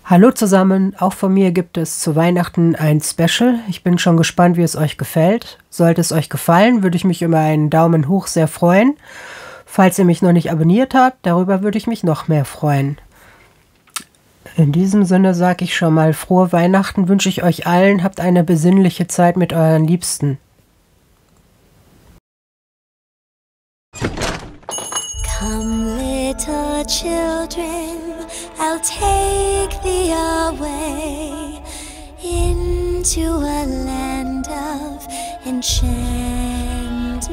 Hallo zusammen, auch von mir gibt es zu Weihnachten ein Special. Ich bin schon gespannt, wie es euch gefällt. Sollte es euch gefallen, würde ich mich über einen Daumen hoch sehr freuen. Falls ihr mich noch nicht abonniert habt, darüber würde ich mich noch mehr freuen. In diesem Sinne sage ich schon mal frohe Weihnachten, wünsche ich euch allen, habt eine besinnliche Zeit mit euren Liebsten. Come, little children, I'll take thee away into a land of enchantment.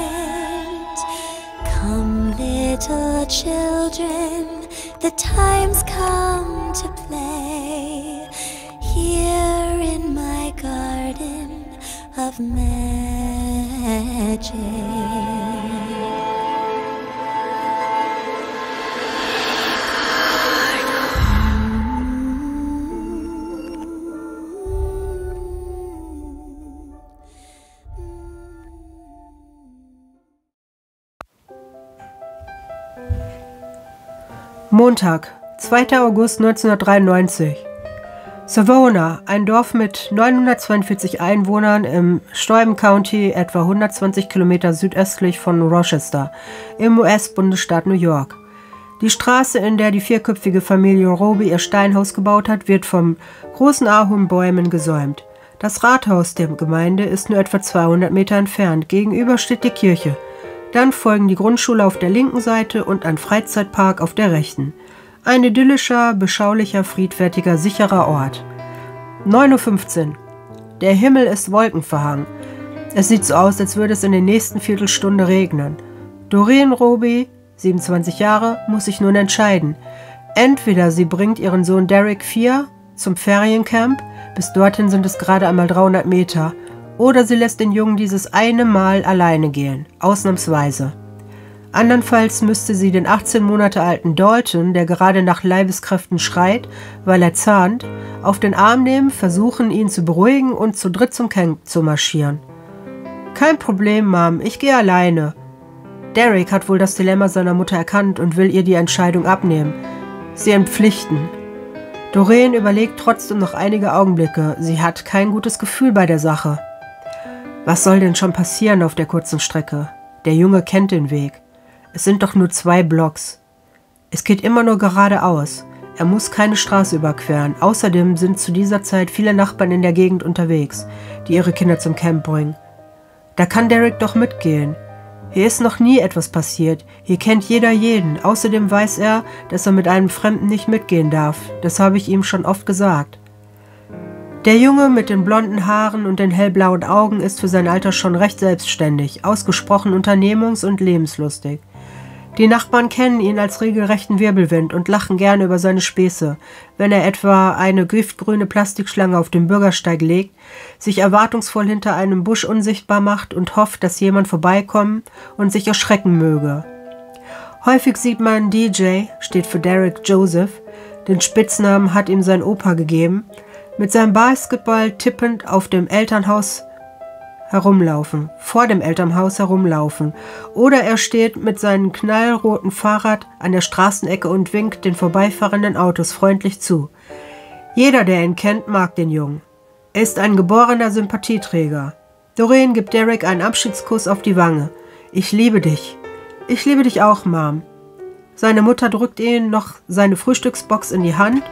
Come, little children, the time's come to play here in my garden of magic. Montag, 2. August 1993. Savona, ein Dorf mit 942 Einwohnern im Steuben County, etwa 120 Kilometer südöstlich von Rochester, im US-Bundesstaat New York. Die Straße, in der die vierköpfige Familie Roby ihr Steinhaus gebaut hat, wird von großen Ahornbäumen gesäumt. Das Rathaus der Gemeinde ist nur etwa 200 Meter entfernt. Gegenüber steht die Kirche. Dann folgen die Grundschule auf der linken Seite und ein Freizeitpark auf der rechten. Ein idyllischer, beschaulicher, friedfertiger, sicherer Ort. 9:15 Uhr. Der Himmel ist wolkenverhangen. Es sieht so aus, als würde es in der nächsten Viertelstunde regnen. Doreen Roby, 27 Jahre, muss sich nun entscheiden. Entweder sie bringt ihren Sohn Derek 4 zum Feriencamp, bis dorthin sind es gerade einmal 300 Meter, oder sie lässt den Jungen dieses eine Mal alleine gehen, ausnahmsweise. Andernfalls müsste sie den 18 Monate alten Dalton, der gerade nach Leibeskräften schreit, weil er zahnt, auf den Arm nehmen, versuchen, ihn zu beruhigen und zu dritt zum Camp zu marschieren. Kein Problem, Mom, ich gehe alleine. Derek hat wohl das Dilemma seiner Mutter erkannt und will ihr die Entscheidung abnehmen. Sie entpflichten. Doreen überlegt trotzdem noch einige Augenblicke. Sie hat kein gutes Gefühl bei der Sache. Was soll denn schon passieren auf der kurzen Strecke? Der Junge kennt den Weg. Es sind doch nur 2 Blocks. Es geht immer nur geradeaus. Er muss keine Straße überqueren. Außerdem sind zu dieser Zeit viele Nachbarn in der Gegend unterwegs, die ihre Kinder zum Camp bringen. Da kann Derek doch mitgehen. Hier ist noch nie etwas passiert. Hier kennt jeder jeden. Außerdem weiß er, dass er mit einem Fremden nicht mitgehen darf. Das habe ich ihm schon oft gesagt. Der Junge mit den blonden Haaren und den hellblauen Augen ist für sein Alter schon recht selbstständig, ausgesprochen unternehmungs- und lebenslustig. Die Nachbarn kennen ihn als regelrechten Wirbelwind und lachen gerne über seine Späße, wenn er etwa eine giftgrüne Plastikschlange auf den Bürgersteig legt, sich erwartungsvoll hinter einem Busch unsichtbar macht und hofft, dass jemand vorbeikommen und sich erschrecken möge. Häufig sieht man DJ, steht für Derek Joseph, den Spitznamen hat ihm sein Opa gegeben, mit seinem Basketball tippend auf dem Elternhaus herumlaufen, vor dem Elternhaus herumlaufen, oder er steht mit seinem knallroten Fahrrad an der Straßenecke und winkt den vorbeifahrenden Autos freundlich zu. Jeder, der ihn kennt, mag den Jungen. Er ist ein geborener Sympathieträger. Doreen gibt Derek einen Abschiedskuss auf die Wange. Ich liebe dich. Ich liebe dich auch, Mom. Seine Mutter drückt ihm noch seine Frühstücksbox in die Hand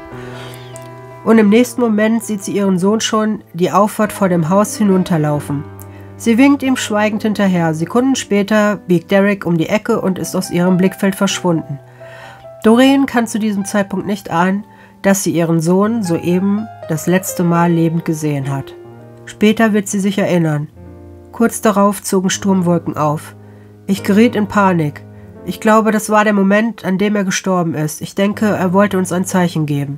und im nächsten Moment sieht sie ihren Sohn schon die Auffahrt vor dem Haus hinunterlaufen. Sie winkt ihm schweigend hinterher. Sekunden später biegt Derek um die Ecke und ist aus ihrem Blickfeld verschwunden. Doreen kann zu diesem Zeitpunkt nicht ahnen, dass sie ihren Sohn soeben das letzte Mal lebend gesehen hat. Später wird sie sich erinnern. Kurz darauf zogen Sturmwolken auf. Ich geriet in Panik. Ich glaube, das war der Moment, an dem er gestorben ist. Ich denke, er wollte uns ein Zeichen geben.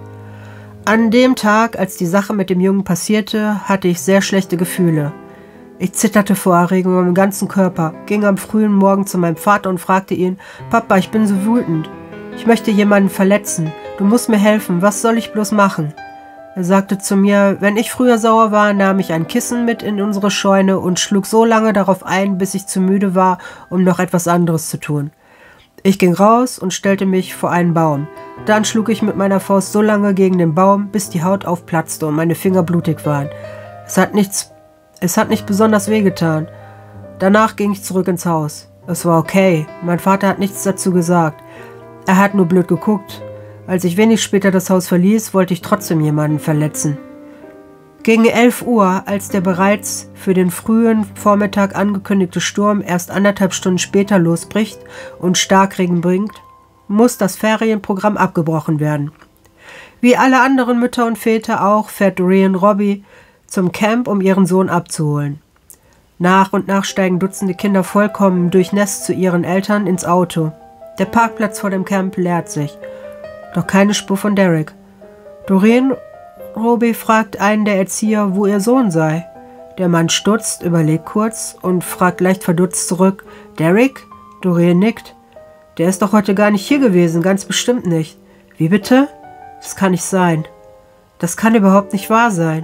An dem Tag, als die Sache mit dem Jungen passierte, hatte ich sehr schlechte Gefühle. Ich zitterte vor Erregung am ganzen Körper, ging am frühen Morgen zu meinem Vater und fragte ihn, »Papa, ich bin so wütend. Ich möchte jemanden verletzen. Du musst mir helfen. Was soll ich bloß machen?« Er sagte zu mir, wenn ich früher sauer war, nahm ich ein Kissen mit in unsere Scheune und schlug so lange darauf ein, bis ich zu müde war, um noch etwas anderes zu tun. Ich ging raus und stellte mich vor einen Baum. Dann schlug ich mit meiner Faust so lange gegen den Baum, bis die Haut aufplatzte und meine Finger blutig waren. Es hat nicht besonders wehgetan. Danach ging ich zurück ins Haus. Es war okay. Mein Vater hat nichts dazu gesagt. Er hat nur blöd geguckt. Als ich wenig später das Haus verließ, wollte ich trotzdem jemanden verletzen. Gegen 11 Uhr, als der bereits für den frühen Vormittag angekündigte Sturm erst 1,5 Stunden später losbricht und Starkregen bringt, muss das Ferienprogramm abgebrochen werden. Wie alle anderen Mütter und Väter auch fährt Doreen Robbie zum Camp, um ihren Sohn abzuholen. Nach und nach steigen Dutzende Kinder vollkommen durchnässt zu ihren Eltern ins Auto. Der Parkplatz vor dem Camp leert sich. Doch keine Spur von Derek. Doreen Robbie fragt einen der Erzieher, wo ihr Sohn sei. Der Mann stutzt, überlegt kurz und fragt leicht verdutzt zurück: Derek? Doreen nickt. Der ist doch heute gar nicht hier gewesen, ganz bestimmt nicht. Wie bitte? Das kann nicht sein. Das kann überhaupt nicht wahr sein.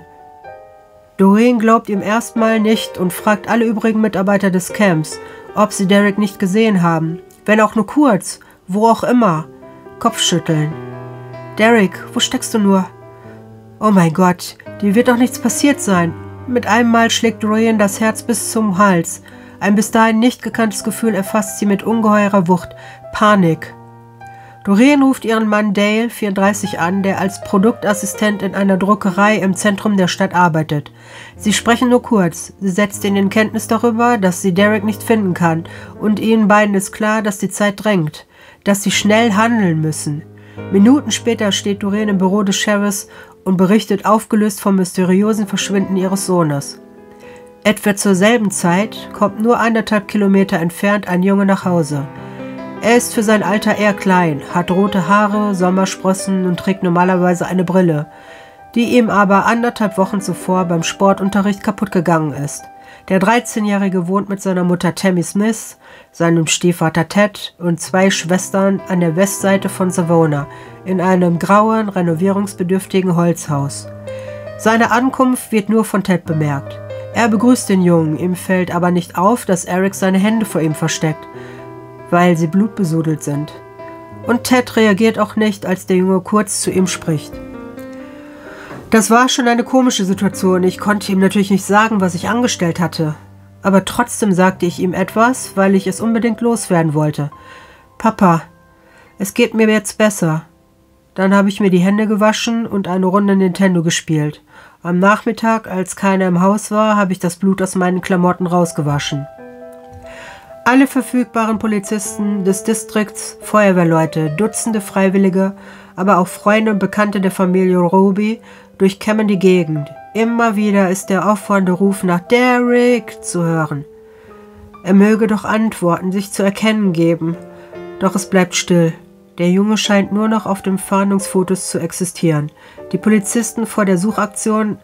Doreen glaubt ihm erstmal nicht und fragt alle übrigen Mitarbeiter des Camps, ob sie Derek nicht gesehen haben. Wenn auch nur kurz, wo auch immer. Kopfschütteln. Derek, wo steckst du nur? Oh mein Gott, dir wird doch nichts passiert sein. Mit einem Mal schlägt Doreen das Herz bis zum Hals. Ein bis dahin nicht gekanntes Gefühl erfasst sie mit ungeheurer Wucht. Panik. Doreen ruft ihren Mann Dale, 34, an, der als Produktassistent in einer Druckerei im Zentrum der Stadt arbeitet. Sie sprechen nur kurz. Sie setzt ihn in Kenntnis darüber, dass sie Derek nicht finden kann, und ihnen beiden ist klar, dass die Zeit drängt, dass sie schnell handeln müssen. Minuten später steht Doreen im Büro des Sheriffs und berichtet aufgelöst vom mysteriösen Verschwinden ihres Sohnes. Etwa zur selben Zeit kommt nur 1,5 Kilometer entfernt ein Junge nach Hause. Er ist für sein Alter eher klein, hat rote Haare, Sommersprossen und trägt normalerweise eine Brille, die ihm aber 1,5 Wochen zuvor beim Sportunterricht kaputt gegangen ist. Der 13-Jährige wohnt mit seiner Mutter Tammy Smith, seinem Stiefvater Ted und 2 Schwestern an der Westseite von Savona in einem grauen, renovierungsbedürftigen Holzhaus. Seine Ankunft wird nur von Ted bemerkt. Er begrüßt den Jungen, ihm fällt aber nicht auf, dass Eric seine Hände vor ihm versteckt, weil sie blutbesudelt sind. Und Ted reagiert auch nicht, als der Junge kurz zu ihm spricht. Das war schon eine komische Situation. Ich konnte ihm natürlich nicht sagen, was ich angestellt hatte. Aber trotzdem sagte ich ihm etwas, weil ich es unbedingt loswerden wollte. Papa, es geht mir jetzt besser. Dann habe ich mir die Hände gewaschen und eine Runde Nintendo gespielt. Am Nachmittag, als keiner im Haus war, habe ich das Blut aus meinen Klamotten rausgewaschen. Alle verfügbaren Polizisten des Distrikts, Feuerwehrleute, Dutzende Freiwillige, aber auch Freunde und Bekannte der Familie Robbie durchkämmen die Gegend. Immer wieder ist der auffordernde Ruf nach Derek zu hören. Er möge doch antworten, sich zu erkennen geben. Doch es bleibt still. Der Junge scheint nur noch auf den Fahndungsfotos zu existieren. Die Polizisten vor der Suchaktion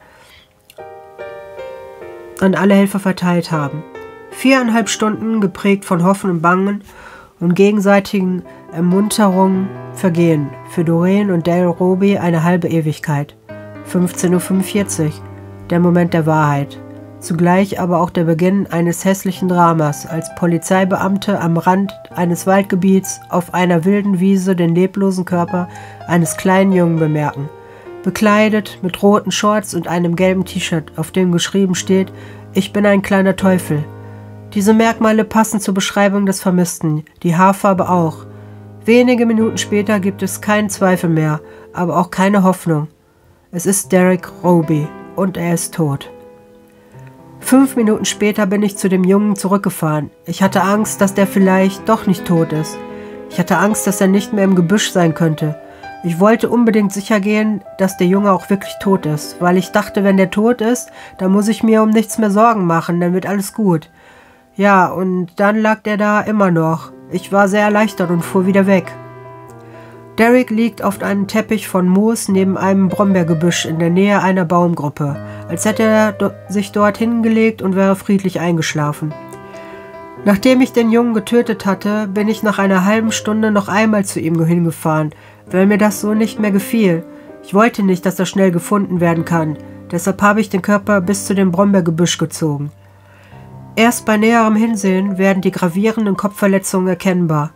an alle Helfer verteilt haben. 4,5 Stunden, geprägt von Hoffen und Bangen und gegenseitigen Ermunterungen, vergehen. Für Doreen und Dale Robbie eine halbe Ewigkeit. 15:45 Uhr, der Moment der Wahrheit. Zugleich aber auch der Beginn eines hässlichen Dramas, als Polizeibeamte am Rand eines Waldgebiets auf einer wilden Wiese den leblosen Körper eines kleinen Jungen bemerken. Bekleidet mit roten Shorts und einem gelben T-Shirt, auf dem geschrieben steht: Ich bin ein kleiner Teufel. Diese Merkmale passen zur Beschreibung des Vermissten, die Haarfarbe auch. Wenige Minuten später gibt es keinen Zweifel mehr, aber auch keine Hoffnung. Es ist Derek Robbie und er ist tot. 5 Minuten später bin ich zu dem Jungen zurückgefahren. Ich hatte Angst, dass der vielleicht doch nicht tot ist. Ich hatte Angst, dass er nicht mehr im Gebüsch sein könnte. Ich wollte unbedingt sicher gehen, dass der Junge auch wirklich tot ist, weil ich dachte, wenn der tot ist, dann muss ich mir um nichts mehr Sorgen machen, dann wird alles gut. Ja, und dann lag der da immer noch. Ich war sehr erleichtert und fuhr wieder weg. Derek liegt auf einem Teppich von Moos neben einem Brombeergebüsch in der Nähe einer Baumgruppe, als hätte er sich dort hingelegt und wäre friedlich eingeschlafen. Nachdem ich den Jungen getötet hatte, bin ich nach einer halben Stunde noch einmal zu ihm hingefahren, weil mir das so nicht mehr gefiel. Ich wollte nicht, dass er schnell gefunden werden kann, deshalb habe ich den Körper bis zu dem Brombeergebüsch gezogen. Erst bei näherem Hinsehen werden die gravierenden Kopfverletzungen erkennbar.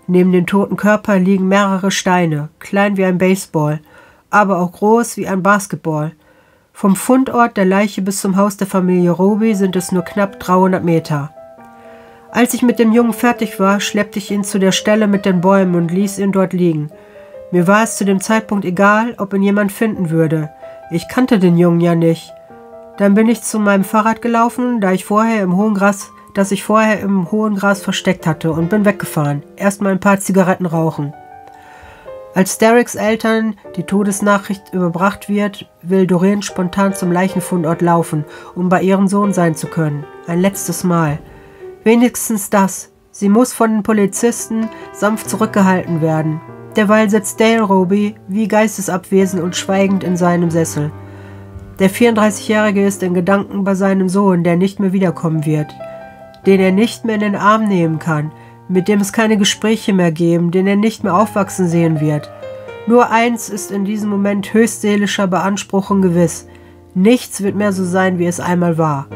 Neben dem toten Körper liegen mehrere Steine, klein wie ein Baseball, aber auch groß wie ein Basketball. Vom Fundort der Leiche bis zum Haus der Familie Roby sind es nur knapp 300 Meter. Als ich mit dem Jungen fertig war, schleppte ich ihn zu der Stelle mit den Bäumen und ließ ihn dort liegen. Mir war es zu dem Zeitpunkt egal, ob ihn jemand finden würde. Ich kannte den Jungen ja nicht. Dann bin ich zu meinem Fahrrad gelaufen, das ich vorher im hohen Gras versteckt hatte, und bin weggefahren. Erstmal ein paar Zigaretten rauchen. Als Dereks Eltern die Todesnachricht überbracht wird, will Doreen spontan zum Leichenfundort laufen, um bei ihrem Sohn sein zu können. Ein letztes Mal. Wenigstens das. Sie muss von den Polizisten sanft zurückgehalten werden. Derweil sitzt Dale Roby wie geistesabwesend und schweigend in seinem Sessel. Der 34-Jährige ist in Gedanken bei seinem Sohn, der nicht mehr wiederkommen wird, den er nicht mehr in den Arm nehmen kann, mit dem es keine Gespräche mehr geben, den er nicht mehr aufwachsen sehen wird. Nur eins ist in diesem Moment höchst seelischer Beanspruchung gewiss: Nichts wird mehr so sein, wie es einmal war.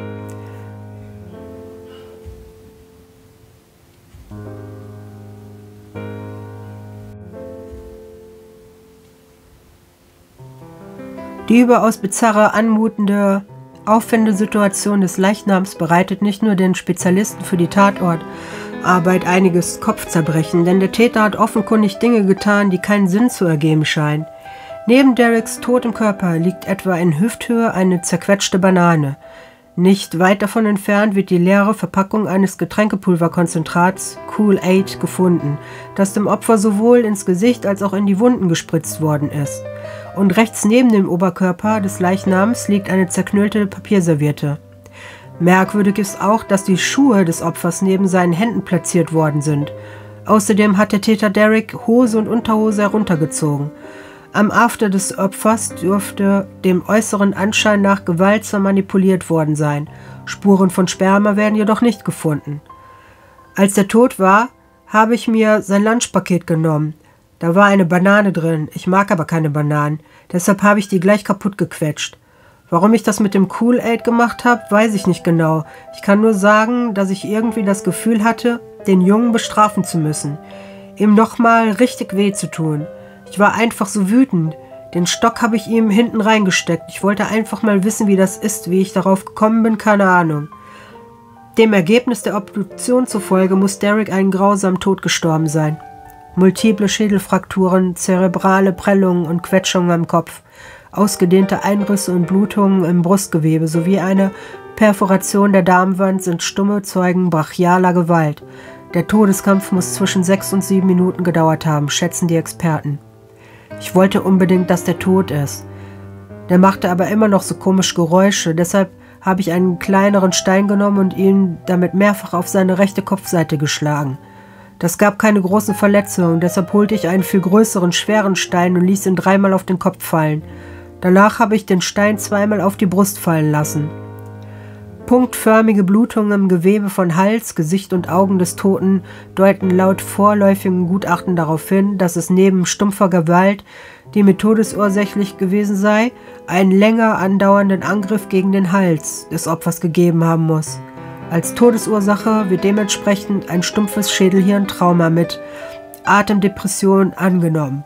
Die überaus bizarre, anmutende Auffindesituation des Leichnams bereitet nicht nur den Spezialisten für die Tatortarbeit einiges Kopfzerbrechen, denn der Täter hat offenkundig Dinge getan, die keinen Sinn zu ergeben scheinen. Neben Dereks totem Körper liegt etwa in Hüfthöhe eine zerquetschte Banane. Nicht weit davon entfernt wird die leere Verpackung eines Getränkepulverkonzentrats Kool-Aid gefunden, das dem Opfer sowohl ins Gesicht als auch in die Wunden gespritzt worden ist. Und rechts neben dem Oberkörper des Leichnams liegt eine zerknüllte Papierserviette. Merkwürdig ist auch, dass die Schuhe des Opfers neben seinen Händen platziert worden sind. Außerdem hat der Täter Derek Hose und Unterhose heruntergezogen. Am After des Opfers dürfte dem äußeren Anschein nach gewaltsam manipuliert worden sein. Spuren von Sperma werden jedoch nicht gefunden. Als er tot war, habe ich mir sein Lunchpaket genommen. Da war eine Banane drin, ich mag aber keine Bananen, deshalb habe ich die gleich kaputt gequetscht. Warum ich das mit dem Kool-Aid gemacht habe, weiß ich nicht genau. Ich kann nur sagen, dass ich irgendwie das Gefühl hatte, den Jungen bestrafen zu müssen, ihm nochmal richtig weh zu tun. Ich war einfach so wütend. Den Stock habe ich ihm hinten reingesteckt. Ich wollte einfach mal wissen, wie das ist, wie ich darauf gekommen bin, keine Ahnung. Dem Ergebnis der Obduktion zufolge muss Derek einen grausamen Tod gestorben sein. Multiple Schädelfrakturen, zerebrale Prellungen und Quetschungen am Kopf, ausgedehnte Einrisse und Blutungen im Brustgewebe sowie eine Perforation der Darmwand sind stumme Zeugen brachialer Gewalt. Der Todeskampf muss zwischen 6 und 7 Minuten gedauert haben, schätzen die Experten. Ich wollte unbedingt, dass der tot ist. Der machte aber immer noch so komische Geräusche, deshalb habe ich einen kleineren Stein genommen und ihn damit mehrfach auf seine rechte Kopfseite geschlagen. Das gab keine großen Verletzungen, deshalb holte ich einen viel größeren, schweren Stein und ließ ihn 3-mal auf den Kopf fallen. Danach habe ich den Stein 2-mal auf die Brust fallen lassen. Punktförmige Blutungen im Gewebe von Hals, Gesicht und Augen des Toten deuten laut vorläufigen Gutachten darauf hin, dass es neben stumpfer Gewalt, die mit todesursächlich gewesen sei, einen länger andauernden Angriff gegen den Hals des Opfers gegeben haben muss. Als Todesursache wird dementsprechend ein stumpfes Schädelhirntrauma mit Atemdepression angenommen.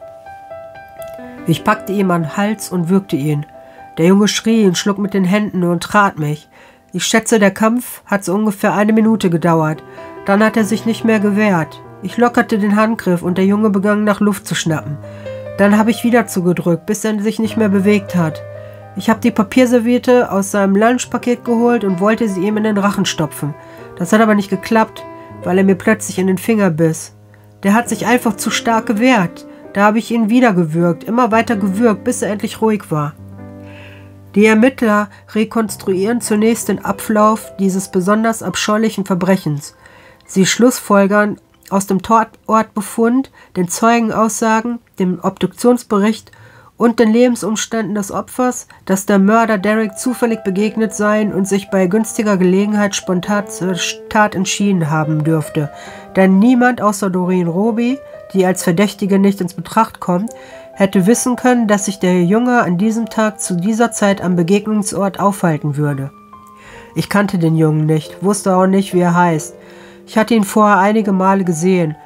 Ich packte ihm an den Hals und würgte ihn. Der Junge schrie und schlug mit den Händen und trat mich. Ich schätze, der Kampf hat so ungefähr 1 Minute gedauert. Dann hat er sich nicht mehr gewehrt. Ich lockerte den Handgriff und der Junge begann nach Luft zu schnappen. Dann habe ich wieder zugedrückt, bis er sich nicht mehr bewegt hat. Ich habe die Papierserviette aus seinem Lunchpaket geholt und wollte sie ihm in den Rachen stopfen. Das hat aber nicht geklappt, weil er mir plötzlich in den Finger biss. Der hat sich einfach zu stark gewehrt. Da habe ich ihn wieder gewürgt, immer weiter gewürgt, bis er endlich ruhig war. Die Ermittler rekonstruieren zunächst den Ablauf dieses besonders abscheulichen Verbrechens. Sie schlussfolgern aus dem Tatortbefund, den Zeugenaussagen, dem Obduktionsbericht und den Lebensumständen des Opfers, dass der Mörder Derek zufällig begegnet sein und sich bei günstiger Gelegenheit spontan zur Tat entschieden haben dürfte. Denn niemand außer Doreen Roby, die als Verdächtige nicht ins Betracht kommt, hätte wissen können, dass sich der Junge an diesem Tag zu dieser Zeit am Begegnungsort aufhalten würde. Ich kannte den Jungen nicht, wusste auch nicht, wie er heißt. Ich hatte ihn vorher einige Male gesehen,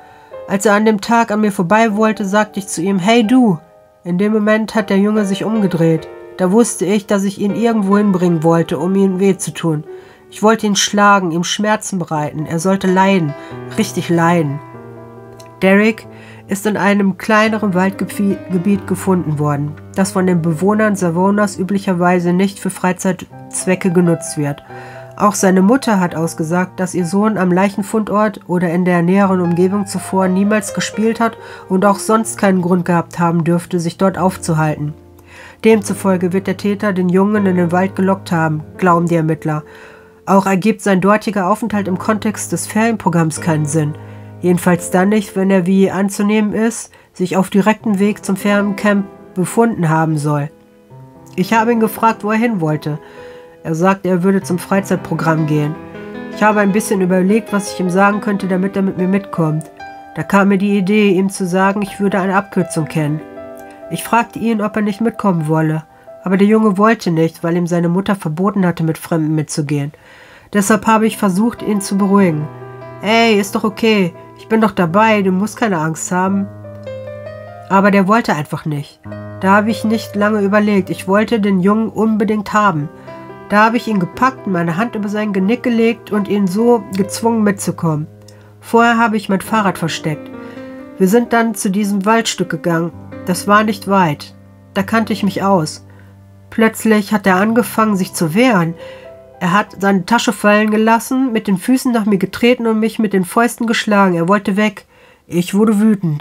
Als er an dem Tag an mir vorbei wollte, sagte ich zu ihm, hey du! In dem Moment hat der Junge sich umgedreht. Da wusste ich, dass ich ihn irgendwo hinbringen wollte, um ihm weh zu tun. Ich wollte ihn schlagen, ihm Schmerzen bereiten. Er sollte leiden, richtig leiden. Derek ist in einem kleineren Waldgebiet gefunden worden, das von den Bewohnern Savonas üblicherweise nicht für Freizeitzwecke genutzt wird. Auch seine Mutter hat ausgesagt, dass ihr Sohn am Leichenfundort oder in der näheren Umgebung zuvor niemals gespielt hat und auch sonst keinen Grund gehabt haben dürfte, sich dort aufzuhalten. Demzufolge wird der Täter den Jungen in den Wald gelockt haben, glauben die Ermittler. Auch ergibt sein dortiger Aufenthalt im Kontext des Ferienprogramms keinen Sinn. Jedenfalls dann nicht, wenn er, wie anzunehmen ist, sich auf direktem Weg zum Feriencamp befunden haben soll. Ich habe ihn gefragt, wo er hin wollte. Er sagte, er würde zum Freizeitprogramm gehen. Ich habe ein bisschen überlegt, was ich ihm sagen könnte, damit er mit mir mitkommt. Da kam mir die Idee, ihm zu sagen, ich würde eine Abkürzung kennen. Ich fragte ihn, ob er nicht mitkommen wolle. Aber der Junge wollte nicht, weil ihm seine Mutter verboten hatte, mit Fremden mitzugehen. Deshalb habe ich versucht, ihn zu beruhigen. »Ey, ist doch okay. Ich bin doch dabei. Du musst keine Angst haben.« Aber der wollte einfach nicht. Da habe ich nicht lange überlegt. Ich wollte den Jungen unbedingt haben. Da habe ich ihn gepackt, meine Hand über sein Genick gelegt und ihn so gezwungen mitzukommen. Vorher habe ich mein Fahrrad versteckt. Wir sind dann zu diesem Waldstück gegangen. Das war nicht weit. Da kannte ich mich aus. Plötzlich hat er angefangen, sich zu wehren. Er hat seine Tasche fallen gelassen, mit den Füßen nach mir getreten und mich mit den Fäusten geschlagen. Er wollte weg. Ich wurde wütend.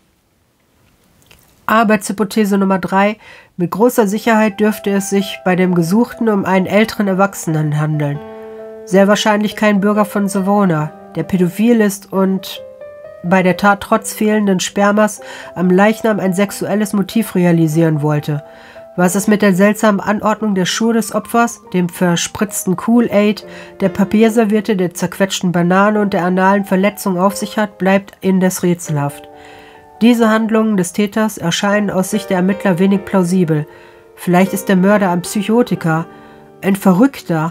Arbeitshypothese Nummer 3. Mit großer Sicherheit dürfte es sich bei dem Gesuchten um einen älteren Erwachsenen handeln. Sehr wahrscheinlich kein Bürger von Savona, der pädophil ist und bei der Tat trotz fehlenden Spermas am Leichnam ein sexuelles Motiv realisieren wollte. Was es mit der seltsamen Anordnung der Schuhe des Opfers, dem verspritzten Kool-Aid, der Papierserviette, der zerquetschten Banane und der analen Verletzung auf sich hat, bleibt indes rätselhaft. Diese Handlungen des Täters erscheinen aus Sicht der Ermittler wenig plausibel. Vielleicht ist der Mörder ein Psychotiker, ein Verrückter.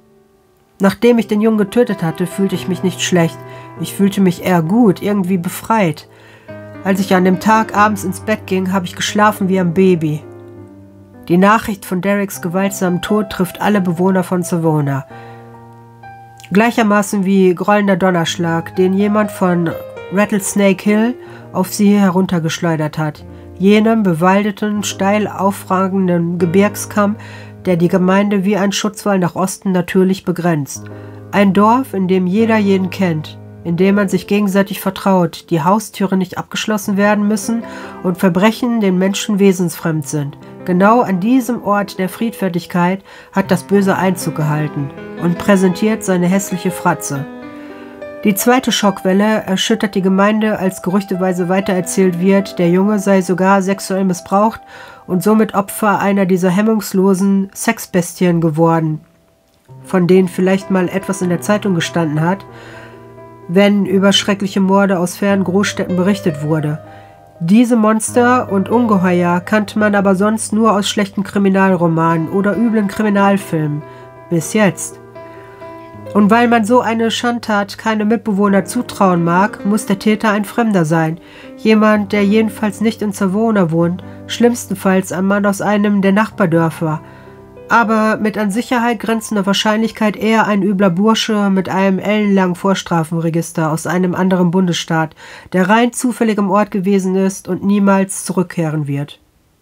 Nachdem ich den Jungen getötet hatte, fühlte ich mich nicht schlecht. Ich fühlte mich eher gut, irgendwie befreit. Als ich an dem Tag abends ins Bett ging, habe ich geschlafen wie ein Baby. Die Nachricht von Dereks gewaltsamen Tod trifft alle Bewohner von Savona. Gleichermaßen wie grollender Donnerschlag, den jemand von Rattlesnake Hill auf sie heruntergeschleudert hat, jenem bewaldeten, steil aufragenden Gebirgskamm, der die Gemeinde wie ein Schutzwall nach Osten natürlich begrenzt. Ein Dorf, in dem jeder jeden kennt, in dem man sich gegenseitig vertraut, die Haustüren nicht abgeschlossen werden müssen und Verbrechen den Menschen wesensfremd sind. Genau an diesem Ort der Friedfertigkeit hat das Böse Einzug gehalten und präsentiert seine hässliche Fratze. Die zweite Schockwelle erschüttert die Gemeinde, als gerüchteweise weitererzählt wird, der Junge sei sogar sexuell missbraucht und somit Opfer einer dieser hemmungslosen Sexbestien geworden, von denen vielleicht mal etwas in der Zeitung gestanden hat, wenn über schreckliche Morde aus fernen Großstädten berichtet wurde. Diese Monster und Ungeheuer kannte man aber sonst nur aus schlechten Kriminalromanen oder üblen Kriminalfilmen. Bis jetzt. Und weil man so eine Schandtat keinem Mitbewohner zutrauen mag, muss der Täter ein Fremder sein. Jemand, der jedenfalls nicht in Savona wohnt, schlimmstenfalls ein Mann aus einem der Nachbardörfer. Aber mit an Sicherheit grenzender Wahrscheinlichkeit eher ein übler Bursche mit einem ellenlangen Vorstrafenregister aus einem anderen Bundesstaat, der rein zufällig im Ort gewesen ist und niemals zurückkehren wird.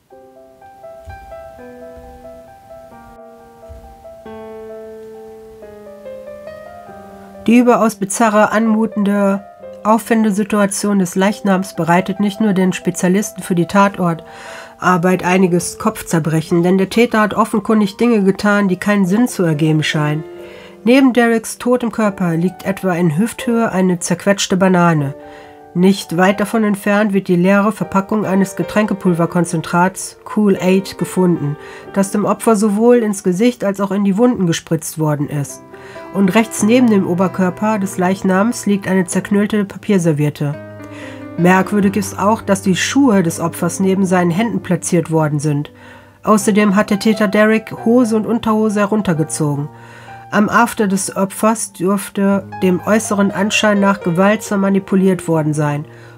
Die überaus bizarre, anmutende Auffindesituation des Leichnams bereitet nicht nur den Spezialisten für die Tatortarbeit einiges Kopfzerbrechen, denn der Täter hat offenkundig Dinge getan, die keinen Sinn zu ergeben scheinen. Neben Dereks totem Körper liegt etwa in Hüfthöhe eine zerquetschte Banane. Nicht weit davon entfernt wird die leere Verpackung eines Getränkepulverkonzentrats Kool-Aid gefunden, das dem Opfer sowohl ins Gesicht als auch in die Wunden gespritzt worden ist. Und rechts neben dem Oberkörper des Leichnams liegt eine zerknüllte Papierserviette. Merkwürdig ist auch, dass die Schuhe des Opfers neben seinen Händen platziert worden sind. Außerdem hat der Täter Derek Hose und Unterhose heruntergezogen. Am After des Opfers dürfte dem äußeren Anschein nach gewaltsam manipuliert worden sein.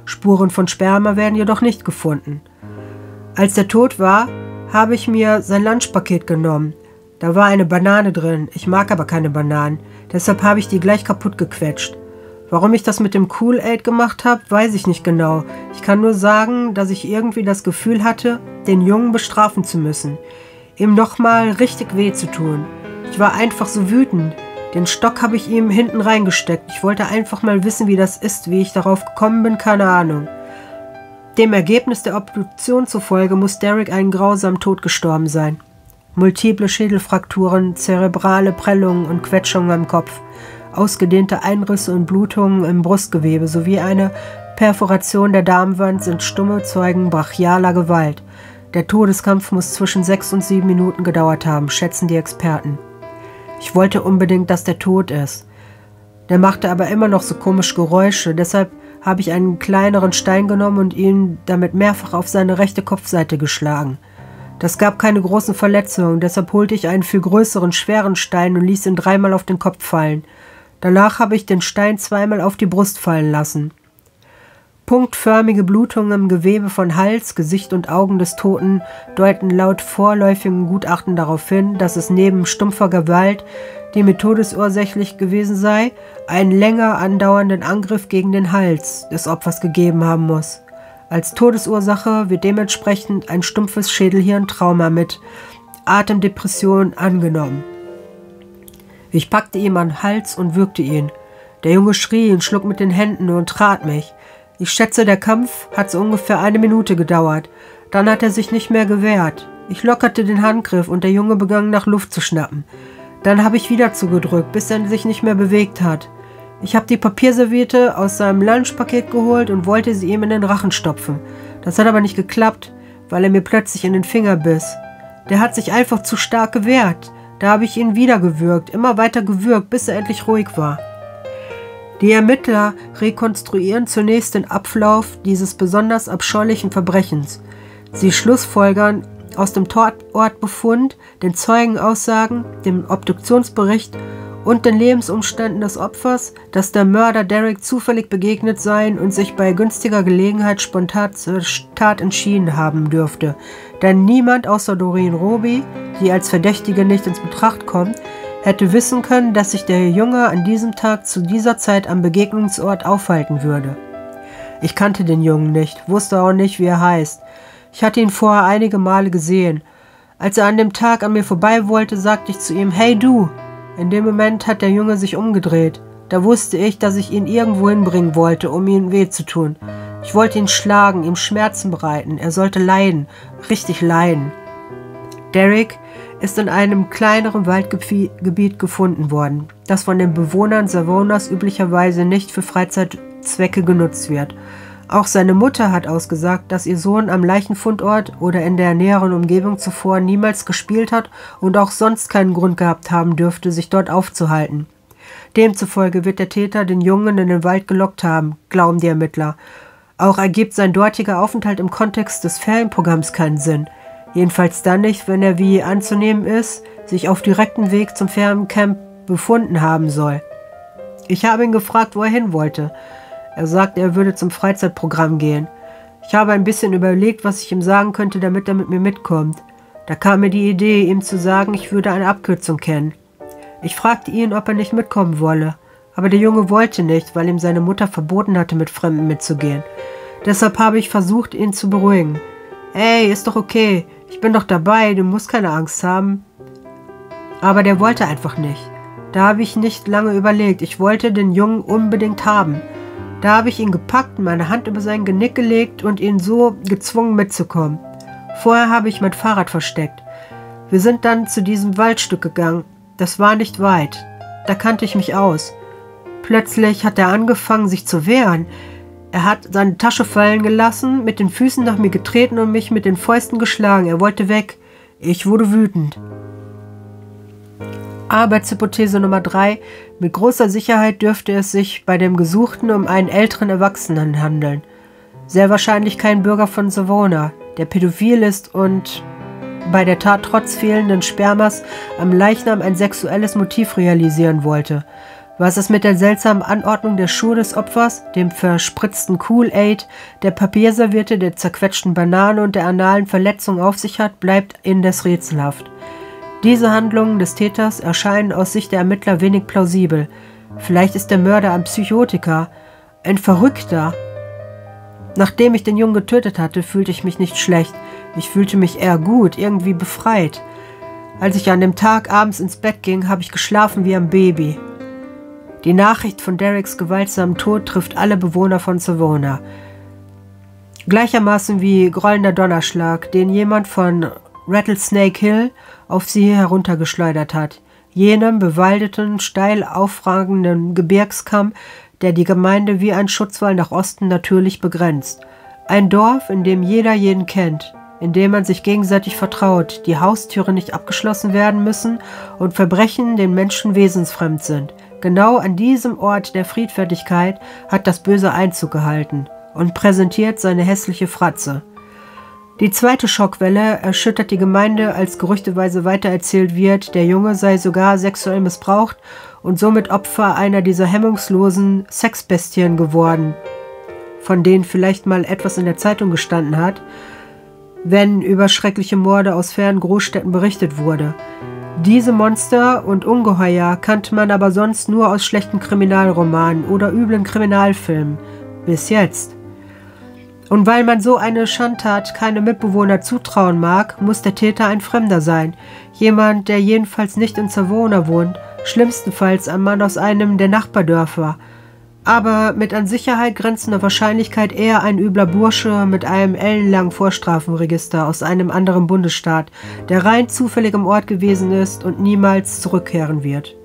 Spuren von Sperma werden jedoch nicht gefunden. Als er tot war, habe ich mir sein Lunchpaket genommen. Da war eine Banane drin, ich mag aber keine Bananen, deshalb habe ich die gleich kaputt gequetscht. Warum ich das mit dem Kool-Aid gemacht habe, weiß ich nicht genau. Ich kann nur sagen, dass ich irgendwie das Gefühl hatte, den Jungen bestrafen zu müssen, ihm nochmal richtig weh zu tun. Ich war einfach so wütend. Den Stock habe ich ihm hinten reingesteckt. Ich wollte einfach mal wissen, wie das ist, wie ich darauf gekommen bin, keine Ahnung. Dem Ergebnis der Obduktion zufolge muss Derek einen grausamen Tod gestorben sein. Multiple Schädelfrakturen, zerebrale Prellungen und Quetschungen am Kopf, ausgedehnte Einrisse und Blutungen im Brustgewebe sowie eine Perforation der Darmwand sind stumme Zeugen brachialer Gewalt. Der Todeskampf muss zwischen 6 und 7 Minuten gedauert haben, schätzen die Experten. Ich wollte unbedingt, dass der tot ist. Der machte aber immer noch so komische Geräusche, deshalb habe ich einen kleineren Stein genommen und ihn damit mehrfach auf seine rechte Kopfseite geschlagen. Das gab keine großen Verletzungen, deshalb holte ich einen viel größeren, schweren Stein und ließ ihn 3-mal auf den Kopf fallen. Danach habe ich den Stein 2-mal auf die Brust fallen lassen. Punktförmige Blutungen im Gewebe von Hals, Gesicht und Augen des Toten deuten laut vorläufigen Gutachten darauf hin, dass es neben stumpfer Gewalt, die mit todesursächlich gewesen sei, einen länger andauernden Angriff gegen den Hals des Opfers gegeben haben muss. Als Todesursache wird dementsprechend ein stumpfes Schädelhirntrauma mit Atemdepression angenommen. Ich packte ihm an den Hals und würgte ihn. Der Junge schrie und schlug mit den Händen und trat mich. Ich schätze, der Kampf hat so ungefähr 1 Minute gedauert. Dann hat er sich nicht mehr gewehrt. Ich lockerte den Handgriff und der Junge begann nach Luft zu schnappen. Dann habe ich wieder zugedrückt, bis er sich nicht mehr bewegt hat. Ich habe die Papierserviette aus seinem Lunchpaket geholt und wollte sie ihm in den Rachen stopfen. Das hat aber nicht geklappt, weil er mir plötzlich in den Finger biss. Der hat sich einfach zu stark gewehrt. Da habe ich ihn wieder gewürgt, immer weiter gewürgt, bis er endlich ruhig war. Die Ermittler rekonstruieren zunächst den Ablauf dieses besonders abscheulichen Verbrechens. Sie schlussfolgern aus dem Tatortbefund, den Zeugenaussagen, dem Obduktionsbericht und den Lebensumständen des Opfers, dass der Mörder Derek zufällig begegnet sein und sich bei günstiger Gelegenheit spontan zur Tat entschieden haben dürfte. Denn niemand außer Doreen Roby, die als Verdächtige nicht ins Betracht kommt, hätte wissen können, dass sich der Junge an diesem Tag zu dieser Zeit am Begegnungsort aufhalten würde. Ich kannte den Jungen nicht, wusste auch nicht, wie er heißt. Ich hatte ihn vorher einige Male gesehen. Als er an dem Tag an mir vorbei wollte, sagte ich zu ihm, »Hey du!« In dem Moment hat der Junge sich umgedreht. Da wusste ich, dass ich ihn irgendwo hinbringen wollte, um ihm weh zu tun. Ich wollte ihn schlagen, ihm Schmerzen bereiten. Er sollte leiden, richtig leiden. Derek ist in einem kleineren Waldgebiet gefunden worden, das von den Bewohnern Savonas üblicherweise nicht für Freizeitzwecke genutzt wird. Auch seine Mutter hat ausgesagt, dass ihr Sohn am Leichenfundort oder in der näheren Umgebung zuvor niemals gespielt hat und auch sonst keinen Grund gehabt haben dürfte, sich dort aufzuhalten. Demzufolge wird der Täter den Jungen in den Wald gelockt haben, glauben die Ermittler. Auch ergibt sein dortiger Aufenthalt im Kontext des Ferienprogramms keinen Sinn. Jedenfalls dann nicht, wenn er, wie anzunehmen ist, sich auf direktem Weg zum Feriencamp befunden haben soll. Ich habe ihn gefragt, wo er hin wollte. Er sagte, er würde zum Freizeitprogramm gehen. Ich habe ein bisschen überlegt, was ich ihm sagen könnte, damit er mit mir mitkommt. Da kam mir die Idee, ihm zu sagen, ich würde eine Abkürzung kennen. Ich fragte ihn, ob er nicht mitkommen wolle. Aber der Junge wollte nicht, weil ihm seine Mutter verboten hatte, mit Fremden mitzugehen. Deshalb habe ich versucht, ihn zu beruhigen. »Ey, ist doch okay. Ich bin doch dabei, du musst keine Angst haben.« Aber der wollte einfach nicht. Da habe ich nicht lange überlegt. Ich wollte den Jungen unbedingt haben. Da habe ich ihn gepackt, meine Hand über sein Genick gelegt und ihn so gezwungen mitzukommen. Vorher habe ich mein Fahrrad versteckt. Wir sind dann zu diesem Waldstück gegangen. Das war nicht weit. Da kannte ich mich aus. Plötzlich hat er angefangen, sich zu wehren. Er hat seine Tasche fallen gelassen, mit den Füßen nach mir getreten und mich mit den Fäusten geschlagen. Er wollte weg. Ich wurde wütend. Arbeitshypothese Nummer 3. Mit großer Sicherheit dürfte es sich bei dem Gesuchten um einen älteren Erwachsenen handeln. Sehr wahrscheinlich kein Bürger von Savona, der pädophil ist und bei der Tat trotz fehlenden Spermas am Leichnam ein sexuelles Motiv realisieren wollte. Was ist mit der seltsamen Anordnung der Schuhe des Opfers, dem verspritzten Kool-Aid, der Papierserviette, der zerquetschten Banane und der analen Verletzung auf sich hat, bleibt indes rätselhaft. Diese Handlungen des Täters erscheinen aus Sicht der Ermittler wenig plausibel. Vielleicht ist der Mörder ein Psychotiker, ein Verrückter. Nachdem ich den Jungen getötet hatte, fühlte ich mich nicht schlecht. Ich fühlte mich eher gut, irgendwie befreit. Als ich an dem Tag abends ins Bett ging, habe ich geschlafen wie ein Baby. Die Nachricht von Dereks gewaltsamen Tod trifft alle Bewohner von Savona. Gleichermaßen wie grollender Donnerschlag, den jemand von Rattlesnake Hill auf sie heruntergeschleudert hat. Jenem bewaldeten, steil aufragenden Gebirgskamm, der die Gemeinde wie ein Schutzwall nach Osten natürlich begrenzt. Ein Dorf, in dem jeder jeden kennt, in dem man sich gegenseitig vertraut, die Haustüren nicht abgeschlossen werden müssen und Verbrechen den Menschen wesensfremd sind. Genau an diesem Ort der Friedfertigkeit hat das Böse Einzug gehalten und präsentiert seine hässliche Fratze. Die zweite Schockwelle erschüttert die Gemeinde, als gerüchteweise weitererzählt wird, der Junge sei sogar sexuell missbraucht und somit Opfer einer dieser hemmungslosen Sexbestien geworden, von denen vielleicht mal etwas in der Zeitung gestanden hat, wenn über schreckliche Morde aus fernen Großstädten berichtet wurde. Diese Monster und Ungeheuer kannte man aber sonst nur aus schlechten Kriminalromanen oder üblen Kriminalfilmen. Bis jetzt. Und weil man so eine Schandtat keinem Mitbewohner zutrauen mag, muss der Täter ein Fremder sein. Jemand, der jedenfalls nicht in Savona wohnt, schlimmstenfalls ein Mann aus einem der Nachbardörfer. Aber mit an Sicherheit grenzender Wahrscheinlichkeit eher ein übler Bursche mit einem ellenlangen Vorstrafenregister aus einem anderen Bundesstaat, der rein zufällig am Ort gewesen ist und niemals zurückkehren wird.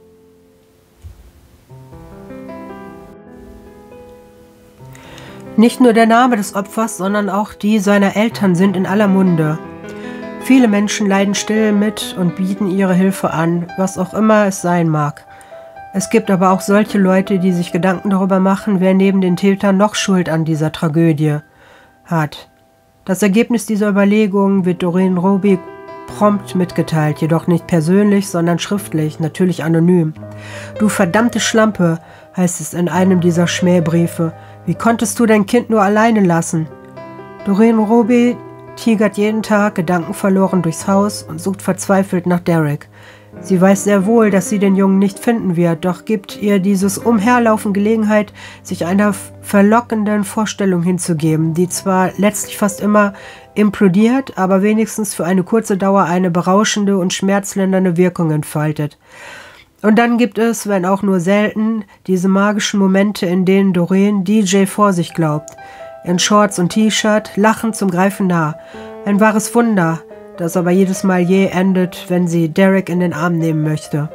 Nicht nur der Name des Opfers, sondern auch die seiner Eltern sind in aller Munde. Viele Menschen leiden still mit und bieten ihre Hilfe an, was auch immer es sein mag. Es gibt aber auch solche Leute, die sich Gedanken darüber machen, wer neben den Tätern noch Schuld an dieser Tragödie hat. Das Ergebnis dieser Überlegungen wird Doreen Roby prompt mitgeteilt, jedoch nicht persönlich, sondern schriftlich, natürlich anonym. »Du verdammte Schlampe«, heißt es in einem dieser Schmähbriefe, »wie konntest du dein Kind nur alleine lassen?« Doreen Roby tigert jeden Tag gedankenverloren durchs Haus und sucht verzweifelt nach Derek. Sie weiß sehr wohl, dass sie den Jungen nicht finden wird, doch gibt ihr dieses Umherlaufen Gelegenheit, sich einer verlockenden Vorstellung hinzugeben, die zwar letztlich fast immer implodiert, aber wenigstens für eine kurze Dauer eine berauschende und schmerzlindernde Wirkung entfaltet. Und dann gibt es, wenn auch nur selten, diese magischen Momente, in denen Doreen DJ vor sich glaubt. In Shorts und T-Shirt, lachend zum Greifen nah. Ein wahres Wunder, das aber jedes Mal jäh endet, wenn sie Derek in den Arm nehmen möchte.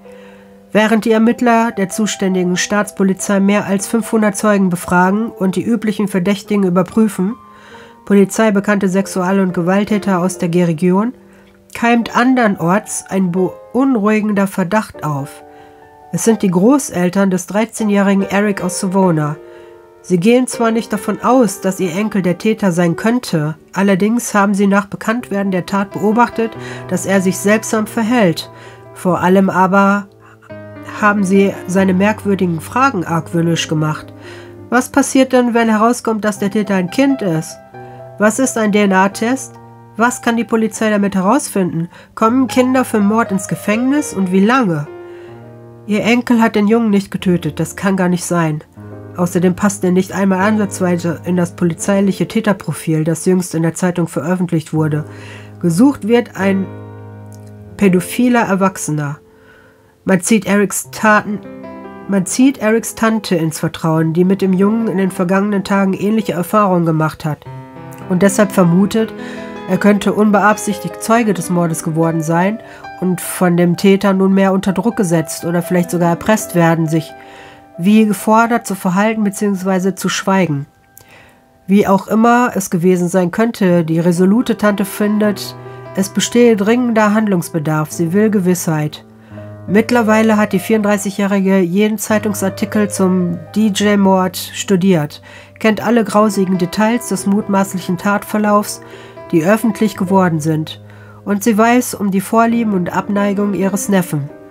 Während die Ermittler der zuständigen Staatspolizei mehr als 500 Zeugen befragen und die üblichen Verdächtigen überprüfen, polizeibekannte Sexual- und Gewalttäter aus der Region, keimt andernorts ein beunruhigender Verdacht auf. Es sind die Großeltern des 13-jährigen Eric aus Savona. Sie gehen zwar nicht davon aus, dass ihr Enkel der Täter sein könnte, allerdings haben sie nach Bekanntwerden der Tat beobachtet, dass er sich seltsam verhält. Vor allem aber haben sie seine merkwürdigen Fragen argwöhnisch gemacht. Was passiert denn, wenn herauskommt, dass der Täter ein Kind ist? Was ist ein DNA-Test? Was kann die Polizei damit herausfinden? Kommen Kinder für Mord ins Gefängnis und wie lange? Ihr Enkel hat den Jungen nicht getötet, das kann gar nicht sein. Außerdem passt er nicht einmal ansatzweise in das polizeiliche Täterprofil, das jüngst in der Zeitung veröffentlicht wurde. Gesucht wird ein pädophiler Erwachsener. Man zieht Erics Tante ins Vertrauen, die mit dem Jungen in den vergangenen Tagen ähnliche Erfahrungen gemacht hat und deshalb vermutet, er könnte unbeabsichtigt Zeuge des Mordes geworden sein und von dem Täter nunmehr unter Druck gesetzt oder vielleicht sogar erpresst werden, sich wie gefordert zu verhalten bzw. zu schweigen. Wie auch immer es gewesen sein könnte, die resolute Tante findet, es bestehe dringender Handlungsbedarf, sie will Gewissheit. Mittlerweile hat die 34-Jährige jeden Zeitungsartikel zum DJ-Mord studiert, kennt alle grausigen Details des mutmaßlichen Tatverlaufs, die öffentlich geworden sind, und sie weiß um die Vorlieben und Abneigung ihres Neffen.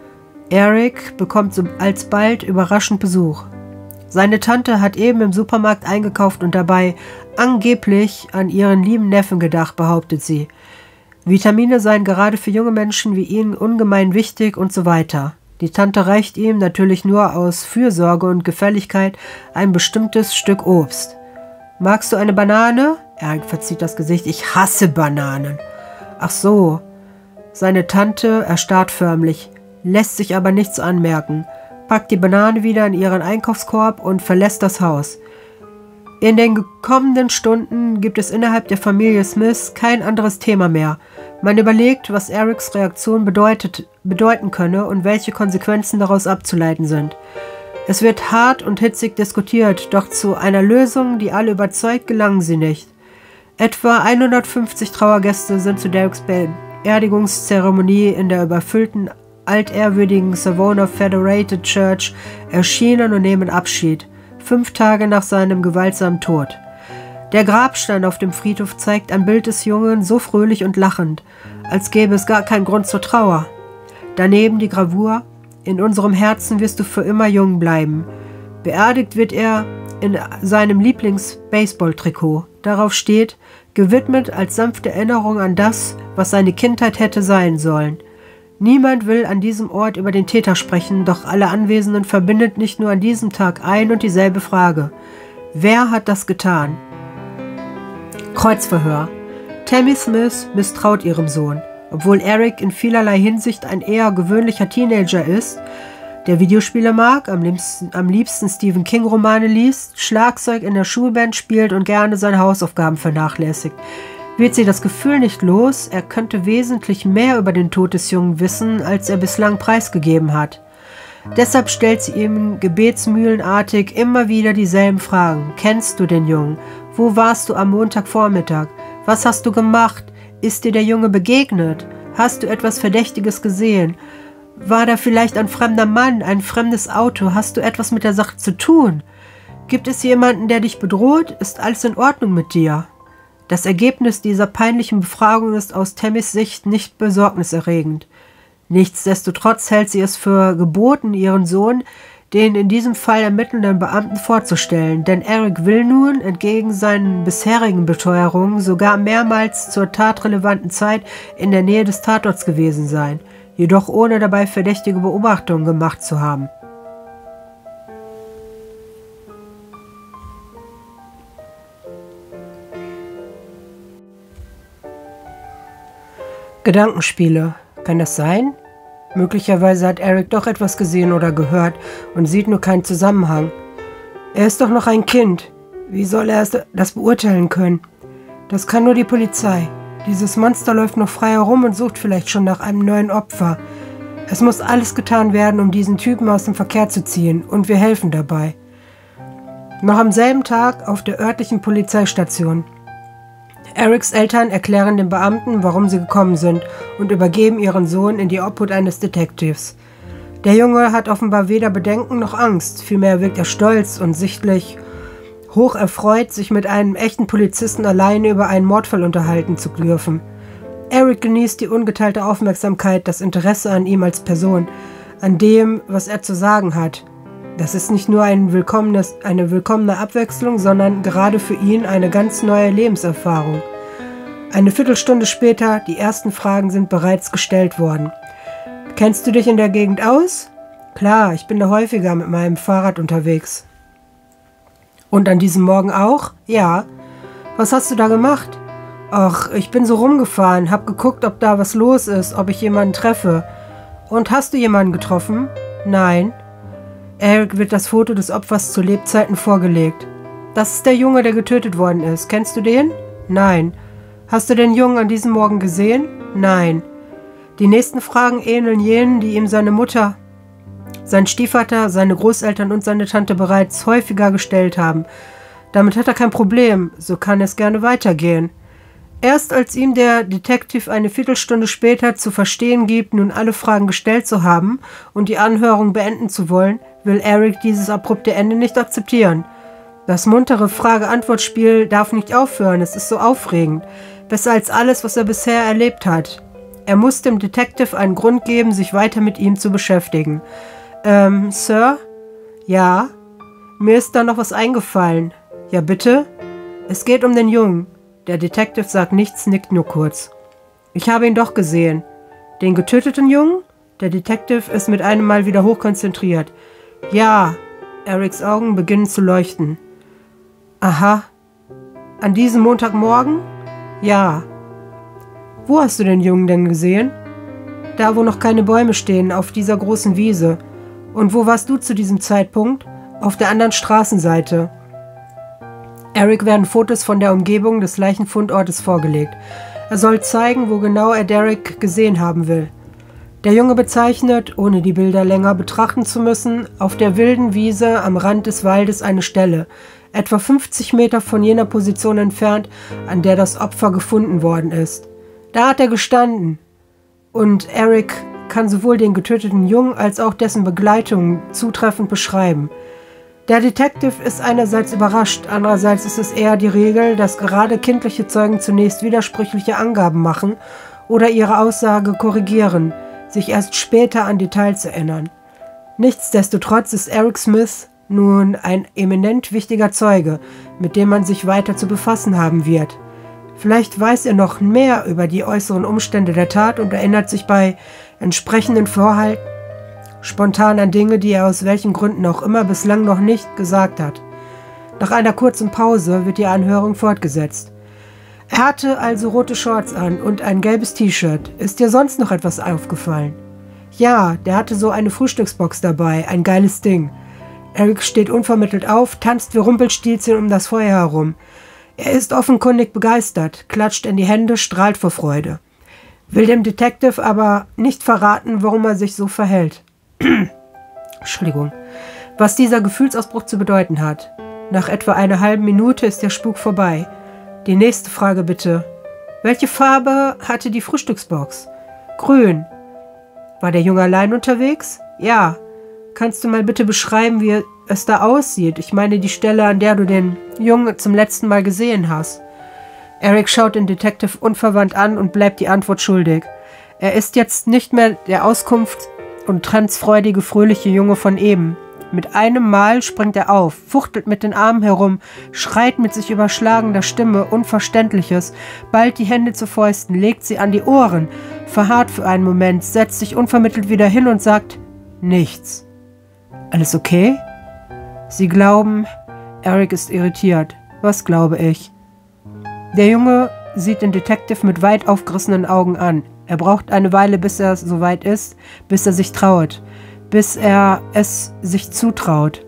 Eric bekommt so alsbald überraschend Besuch. Seine Tante hat eben im Supermarkt eingekauft und dabei angeblich an ihren lieben Neffen gedacht, behauptet sie. Vitamine seien gerade für junge Menschen wie ihn ungemein wichtig und so weiter. Die Tante reicht ihm natürlich nur aus Fürsorge und Gefälligkeit ein bestimmtes Stück Obst. »Magst du eine Banane?« Eric verzieht das Gesicht. »Ich hasse Bananen.« »Ach so.« Seine Tante erstarrt förmlich, lässt sich aber nichts anmerken, packt die Banane wieder in ihren Einkaufskorb und verlässt das Haus. In den kommenden Stunden gibt es innerhalb der Familie Smith kein anderes Thema mehr. Man überlegt, was Erics Reaktion bedeuten könne und welche Konsequenzen daraus abzuleiten sind. Es wird hart und hitzig diskutiert, doch zu einer Lösung, die alle überzeugt, gelangen sie nicht. Etwa 150 Trauergäste sind zu Derricks Beerdigungszeremonie in der überfüllten, altehrwürdigen Savona Federated Church erschienen und nehmen Abschied, 5 Tage nach seinem gewaltsamen Tod. Der Grabstein auf dem Friedhof zeigt ein Bild des Jungen so fröhlich und lachend, als gäbe es gar keinen Grund zur Trauer. Daneben die Gravur: »In unserem Herzen wirst du für immer jung bleiben.« Beerdigt wird er in seinem Lieblings-Baseball-Trikot. Darauf steht: »Gewidmet als sanfte Erinnerung an das, was seine Kindheit hätte sein sollen.« Niemand will an diesem Ort über den Täter sprechen, doch alle Anwesenden verbindet nicht nur an diesem Tag ein und dieselbe Frage: Wer hat das getan? Kreuzverhör. Tammy Smith misstraut ihrem Sohn. Obwohl Eric in vielerlei Hinsicht ein eher gewöhnlicher Teenager ist, der Videospiele mag, am liebsten Stephen King-Romane liest, Schlagzeug in der Schulband spielt und gerne seine Hausaufgaben vernachlässigt, wird sie das Gefühl nicht los, er könnte wesentlich mehr über den Tod des Jungen wissen, als er bislang preisgegeben hat. Deshalb stellt sie ihm gebetsmühlenartig immer wieder dieselben Fragen. Kennst du den Jungen? Wo warst du am Montagvormittag? Was hast du gemacht? Ist dir der Junge begegnet? Hast du etwas Verdächtiges gesehen? War da vielleicht ein fremder Mann, ein fremdes Auto? Hast du etwas mit der Sache zu tun? Gibt es jemanden, der dich bedroht? Ist alles in Ordnung mit dir? Das Ergebnis dieser peinlichen Befragung ist aus Tammys Sicht nicht besorgniserregend. Nichtsdestotrotz hält sie es für geboten, ihren Sohn den in diesem Fall ermittelnden Beamten vorzustellen, denn Eric will nun, entgegen seinen bisherigen Beteuerungen, sogar mehrmals zur tatrelevanten Zeit in der Nähe des Tatorts gewesen sein, jedoch ohne dabei verdächtige Beobachtungen gemacht zu haben. Gedankenspiele. Kann das sein? Möglicherweise hat Eric doch etwas gesehen oder gehört und sieht nur keinen Zusammenhang. Er ist doch noch ein Kind. Wie soll er das beurteilen können? Das kann nur die Polizei. Dieses Monster läuft noch frei herum und sucht vielleicht schon nach einem neuen Opfer. Es muss alles getan werden, um diesen Typen aus dem Verkehr zu ziehen, und wir helfen dabei. Noch am selben Tag auf der örtlichen Polizeistation. Erics Eltern erklären den Beamten, warum sie gekommen sind, und übergeben ihren Sohn in die Obhut eines Detectives. Der Junge hat offenbar weder Bedenken noch Angst, vielmehr wirkt er stolz und sichtlich hoch erfreut, sich mit einem echten Polizisten alleine über einen Mordfall unterhalten zu dürfen. Eric genießt die ungeteilte Aufmerksamkeit, das Interesse an ihm als Person, an dem, was er zu sagen hat. Das ist nicht nur eine willkommene Abwechslung, sondern gerade für ihn eine ganz neue Lebenserfahrung. Eine Viertelstunde später, die ersten Fragen sind bereits gestellt worden. Kennst du dich in der Gegend aus? Klar, ich bin da häufiger mit meinem Fahrrad unterwegs. Und an diesem Morgen auch? Ja. Was hast du da gemacht? Ach, ich bin so rumgefahren, hab geguckt, ob da was los ist, ob ich jemanden treffe. Und hast du jemanden getroffen? Nein. Eric wird das Foto des Opfers zu Lebzeiten vorgelegt. Das ist der Junge, der getötet worden ist. Kennst du den? Nein. Hast du den Jungen an diesem Morgen gesehen? Nein. Die nächsten Fragen ähneln jenen, die ihm seine Mutter, sein Stiefvater, seine Großeltern und seine Tante bereits häufiger gestellt haben. Damit hat er kein Problem, so kann es gerne weitergehen. Erst als ihm der Detective eine Viertelstunde später zu verstehen gibt, nun alle Fragen gestellt zu haben und die Anhörung beenden zu wollen, will Eric dieses abrupte Ende nicht akzeptieren. Das muntere Frage-Antwort-Spiel darf nicht aufhören, es ist so aufregend. Besser als alles, was er bisher erlebt hat. Er muss dem Detective einen Grund geben, sich weiter mit ihm zu beschäftigen. Sir? Ja? Mir ist da noch was eingefallen. Ja, bitte? Es geht um den Jungen. Der Detective sagt nichts, nickt nur kurz. Ich habe ihn doch gesehen. Den getöteten Jungen? Der Detective ist mit einem Mal wieder hochkonzentriert. Ja. Erics Augen beginnen zu leuchten. Aha. An diesem Montagmorgen? Ja. Wo hast du den Jungen denn gesehen? Da, wo noch keine Bäume stehen, auf dieser großen Wiese. Und wo warst du zu diesem Zeitpunkt? Auf der anderen Straßenseite. Eric werden Fotos von der Umgebung des Leichenfundortes vorgelegt. Er soll zeigen, wo genau er Derek gesehen haben will. Der Junge bezeichnet, ohne die Bilder länger betrachten zu müssen, auf der wilden Wiese am Rand des Waldes eine Stelle, etwa 50 Meter von jener Position entfernt, an der das Opfer gefunden worden ist. Da hat er gestanden. Und Eric kann sowohl den getöteten Jungen als auch dessen Begleitung zutreffend beschreiben. Der Detective ist einerseits überrascht, andererseits ist es eher die Regel, dass gerade kindliche Zeugen zunächst widersprüchliche Angaben machen oder ihre Aussage korrigieren, sich erst später an Details erinnern. Nichtsdestotrotz ist Eric Smith nun ein eminent wichtiger Zeuge, mit dem man sich weiter zu befassen haben wird. Vielleicht weiß er noch mehr über die äußeren Umstände der Tat und erinnert sich bei entsprechenden Vorhalten spontan an Dinge, die er aus welchen Gründen auch immer bislang noch nicht gesagt hat. Nach einer kurzen Pause wird die Anhörung fortgesetzt. Er hatte also rote Shorts an und ein gelbes T-Shirt. Ist dir sonst noch etwas aufgefallen? Ja, der hatte so eine Frühstücksbox dabei, ein geiles Ding. Eric steht unvermittelt auf, tanzt wie Rumpelstilzchen um das Feuer herum. Er ist offenkundig begeistert, klatscht in die Hände, strahlt vor Freude. Will dem Detective aber nicht verraten, warum er sich so verhält. Entschuldigung. Was dieser Gefühlsausbruch zu bedeuten hat. Nach etwa einer halben Minute ist der Spuk vorbei. Die nächste Frage bitte. Welche Farbe hatte die Frühstücksbox? Grün. War der Junge allein unterwegs? Ja. Kannst du mal bitte beschreiben, wie es da aussieht? Ich meine die Stelle, an der du den Jungen zum letzten Mal gesehen hast. Eric schaut den Detective unverwandt an und bleibt die Antwort schuldig. Er ist jetzt nicht mehr der Auskunft- und transfreudige, fröhliche Junge von eben. Mit einem Mal springt er auf, fuchtelt mit den Armen herum, schreit mit sich überschlagender Stimme Unverständliches, ballt die Hände zu Fäusten, legt sie an die Ohren, verharrt für einen Moment, setzt sich unvermittelt wieder hin und sagt nichts. Alles okay? Sie glauben, Eric ist irritiert. Was glaube ich? Der Junge sieht den Detective mit weit aufgerissenen Augen an. Er braucht eine Weile, bis er soweit ist, bis er sich traut, bis er es sich zutraut.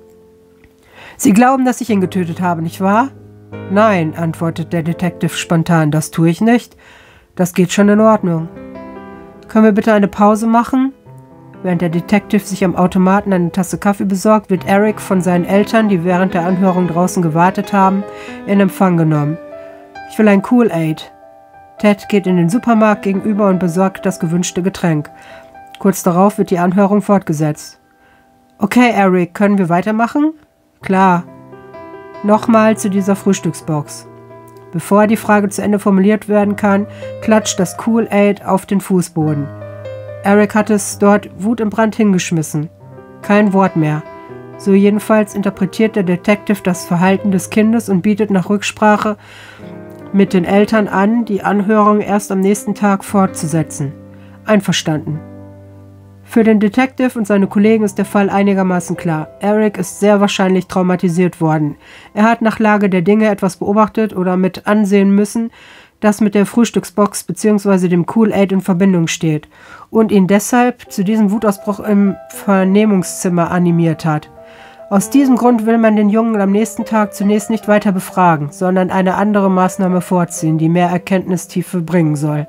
Sie glauben, dass ich ihn getötet habe, nicht wahr? Nein, antwortet der Detective spontan, das tue ich nicht. Das geht schon in Ordnung. Können wir bitte eine Pause machen? Während der Detective sich am Automaten eine Tasse Kaffee besorgt, wird Eric von seinen Eltern, die während der Anhörung draußen gewartet haben, in Empfang genommen. Ich will ein Kool-Aid. Ted geht in den Supermarkt gegenüber und besorgt das gewünschte Getränk. Kurz darauf wird die Anhörung fortgesetzt. Okay, Eric, können wir weitermachen? Klar. Nochmal zu dieser Frühstücksbox. Bevor die Frage zu Ende formuliert werden kann, klatscht das Kool-Aid auf den Fußboden. Eric hat es dort Wut im Brand hingeschmissen. Kein Wort mehr. So jedenfalls interpretiert der Detective das Verhalten des Kindes und bietet nach Rücksprache mit den Eltern an, die Anhörung erst am nächsten Tag fortzusetzen. Einverstanden. Für den Detective und seine Kollegen ist der Fall einigermaßen klar. Eric ist sehr wahrscheinlich traumatisiert worden. Er hat nach Lage der Dinge etwas beobachtet oder mit ansehen müssen, das mit der Frühstücksbox bzw. dem Kool-Aid in Verbindung steht und ihn deshalb zu diesem Wutausbruch im Vernehmungszimmer animiert hat. Aus diesem Grund will man den Jungen am nächsten Tag zunächst nicht weiter befragen, sondern eine andere Maßnahme vorziehen, die mehr Erkenntnistiefe bringen soll.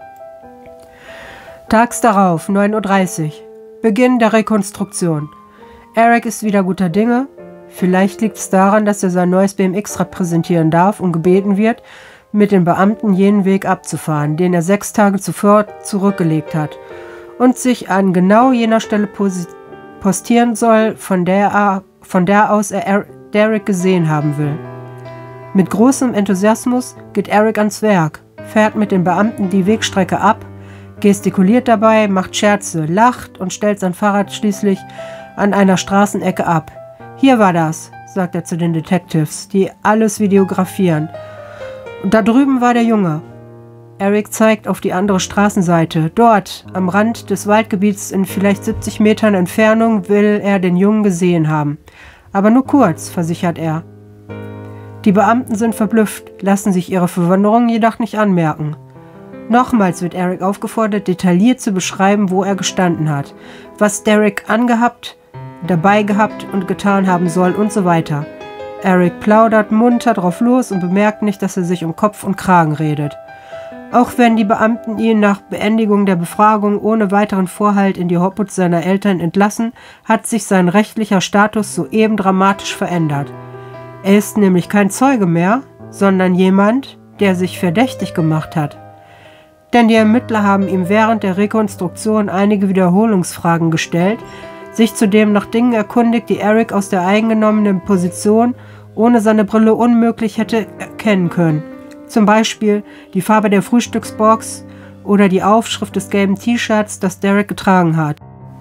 Tags darauf, 9:30 Uhr. Beginn der Rekonstruktion. Eric ist wieder guter Dinge. Vielleicht liegt es daran, dass er sein neues BMX repräsentieren darf und gebeten wird, mit den Beamten jenen Weg abzufahren, den er 6 Tage zuvor zurückgelegt hat, und sich an genau jener Stelle postieren soll, von der aus er Derek gesehen haben will. Mit großem Enthusiasmus geht Eric ans Werk, fährt mit den Beamten die Wegstrecke ab, gestikuliert dabei, macht Scherze, lacht und stellt sein Fahrrad schließlich an einer Straßenecke ab. »Hier war das«, sagt er zu den Detectives, die alles videografieren. »Und da drüben war der Junge.« Eric zeigt auf die andere Straßenseite. Dort, am Rand des Waldgebiets in vielleicht 70 Metern Entfernung, will er den Jungen gesehen haben. Aber nur kurz, versichert er. Die Beamten sind verblüfft, lassen sich ihre Verwunderung jedoch nicht anmerken. Nochmals wird Eric aufgefordert, detailliert zu beschreiben, wo er gestanden hat, was Derek angehabt, dabei gehabt und getan haben soll und so weiter. Eric plaudert munter drauf los und bemerkt nicht, dass er sich um Kopf und Kragen redet. Auch wenn die Beamten ihn nach Beendigung der Befragung ohne weiteren Vorhalt in die Obhut seiner Eltern entlassen, hat sich sein rechtlicher Status soeben dramatisch verändert. Er ist nämlich kein Zeuge mehr, sondern jemand, der sich verdächtig gemacht hat. Denn die Ermittler haben ihm während der Rekonstruktion einige Wiederholungsfragen gestellt, sich zudem nach Dingen erkundigt, die Eric aus der eingenommenen Position ohne seine Brille unmöglich hätte erkennen können. Zum Beispiel die Farbe der Frühstücksbox oder die Aufschrift des gelben T-Shirts, das Derek getragen hat.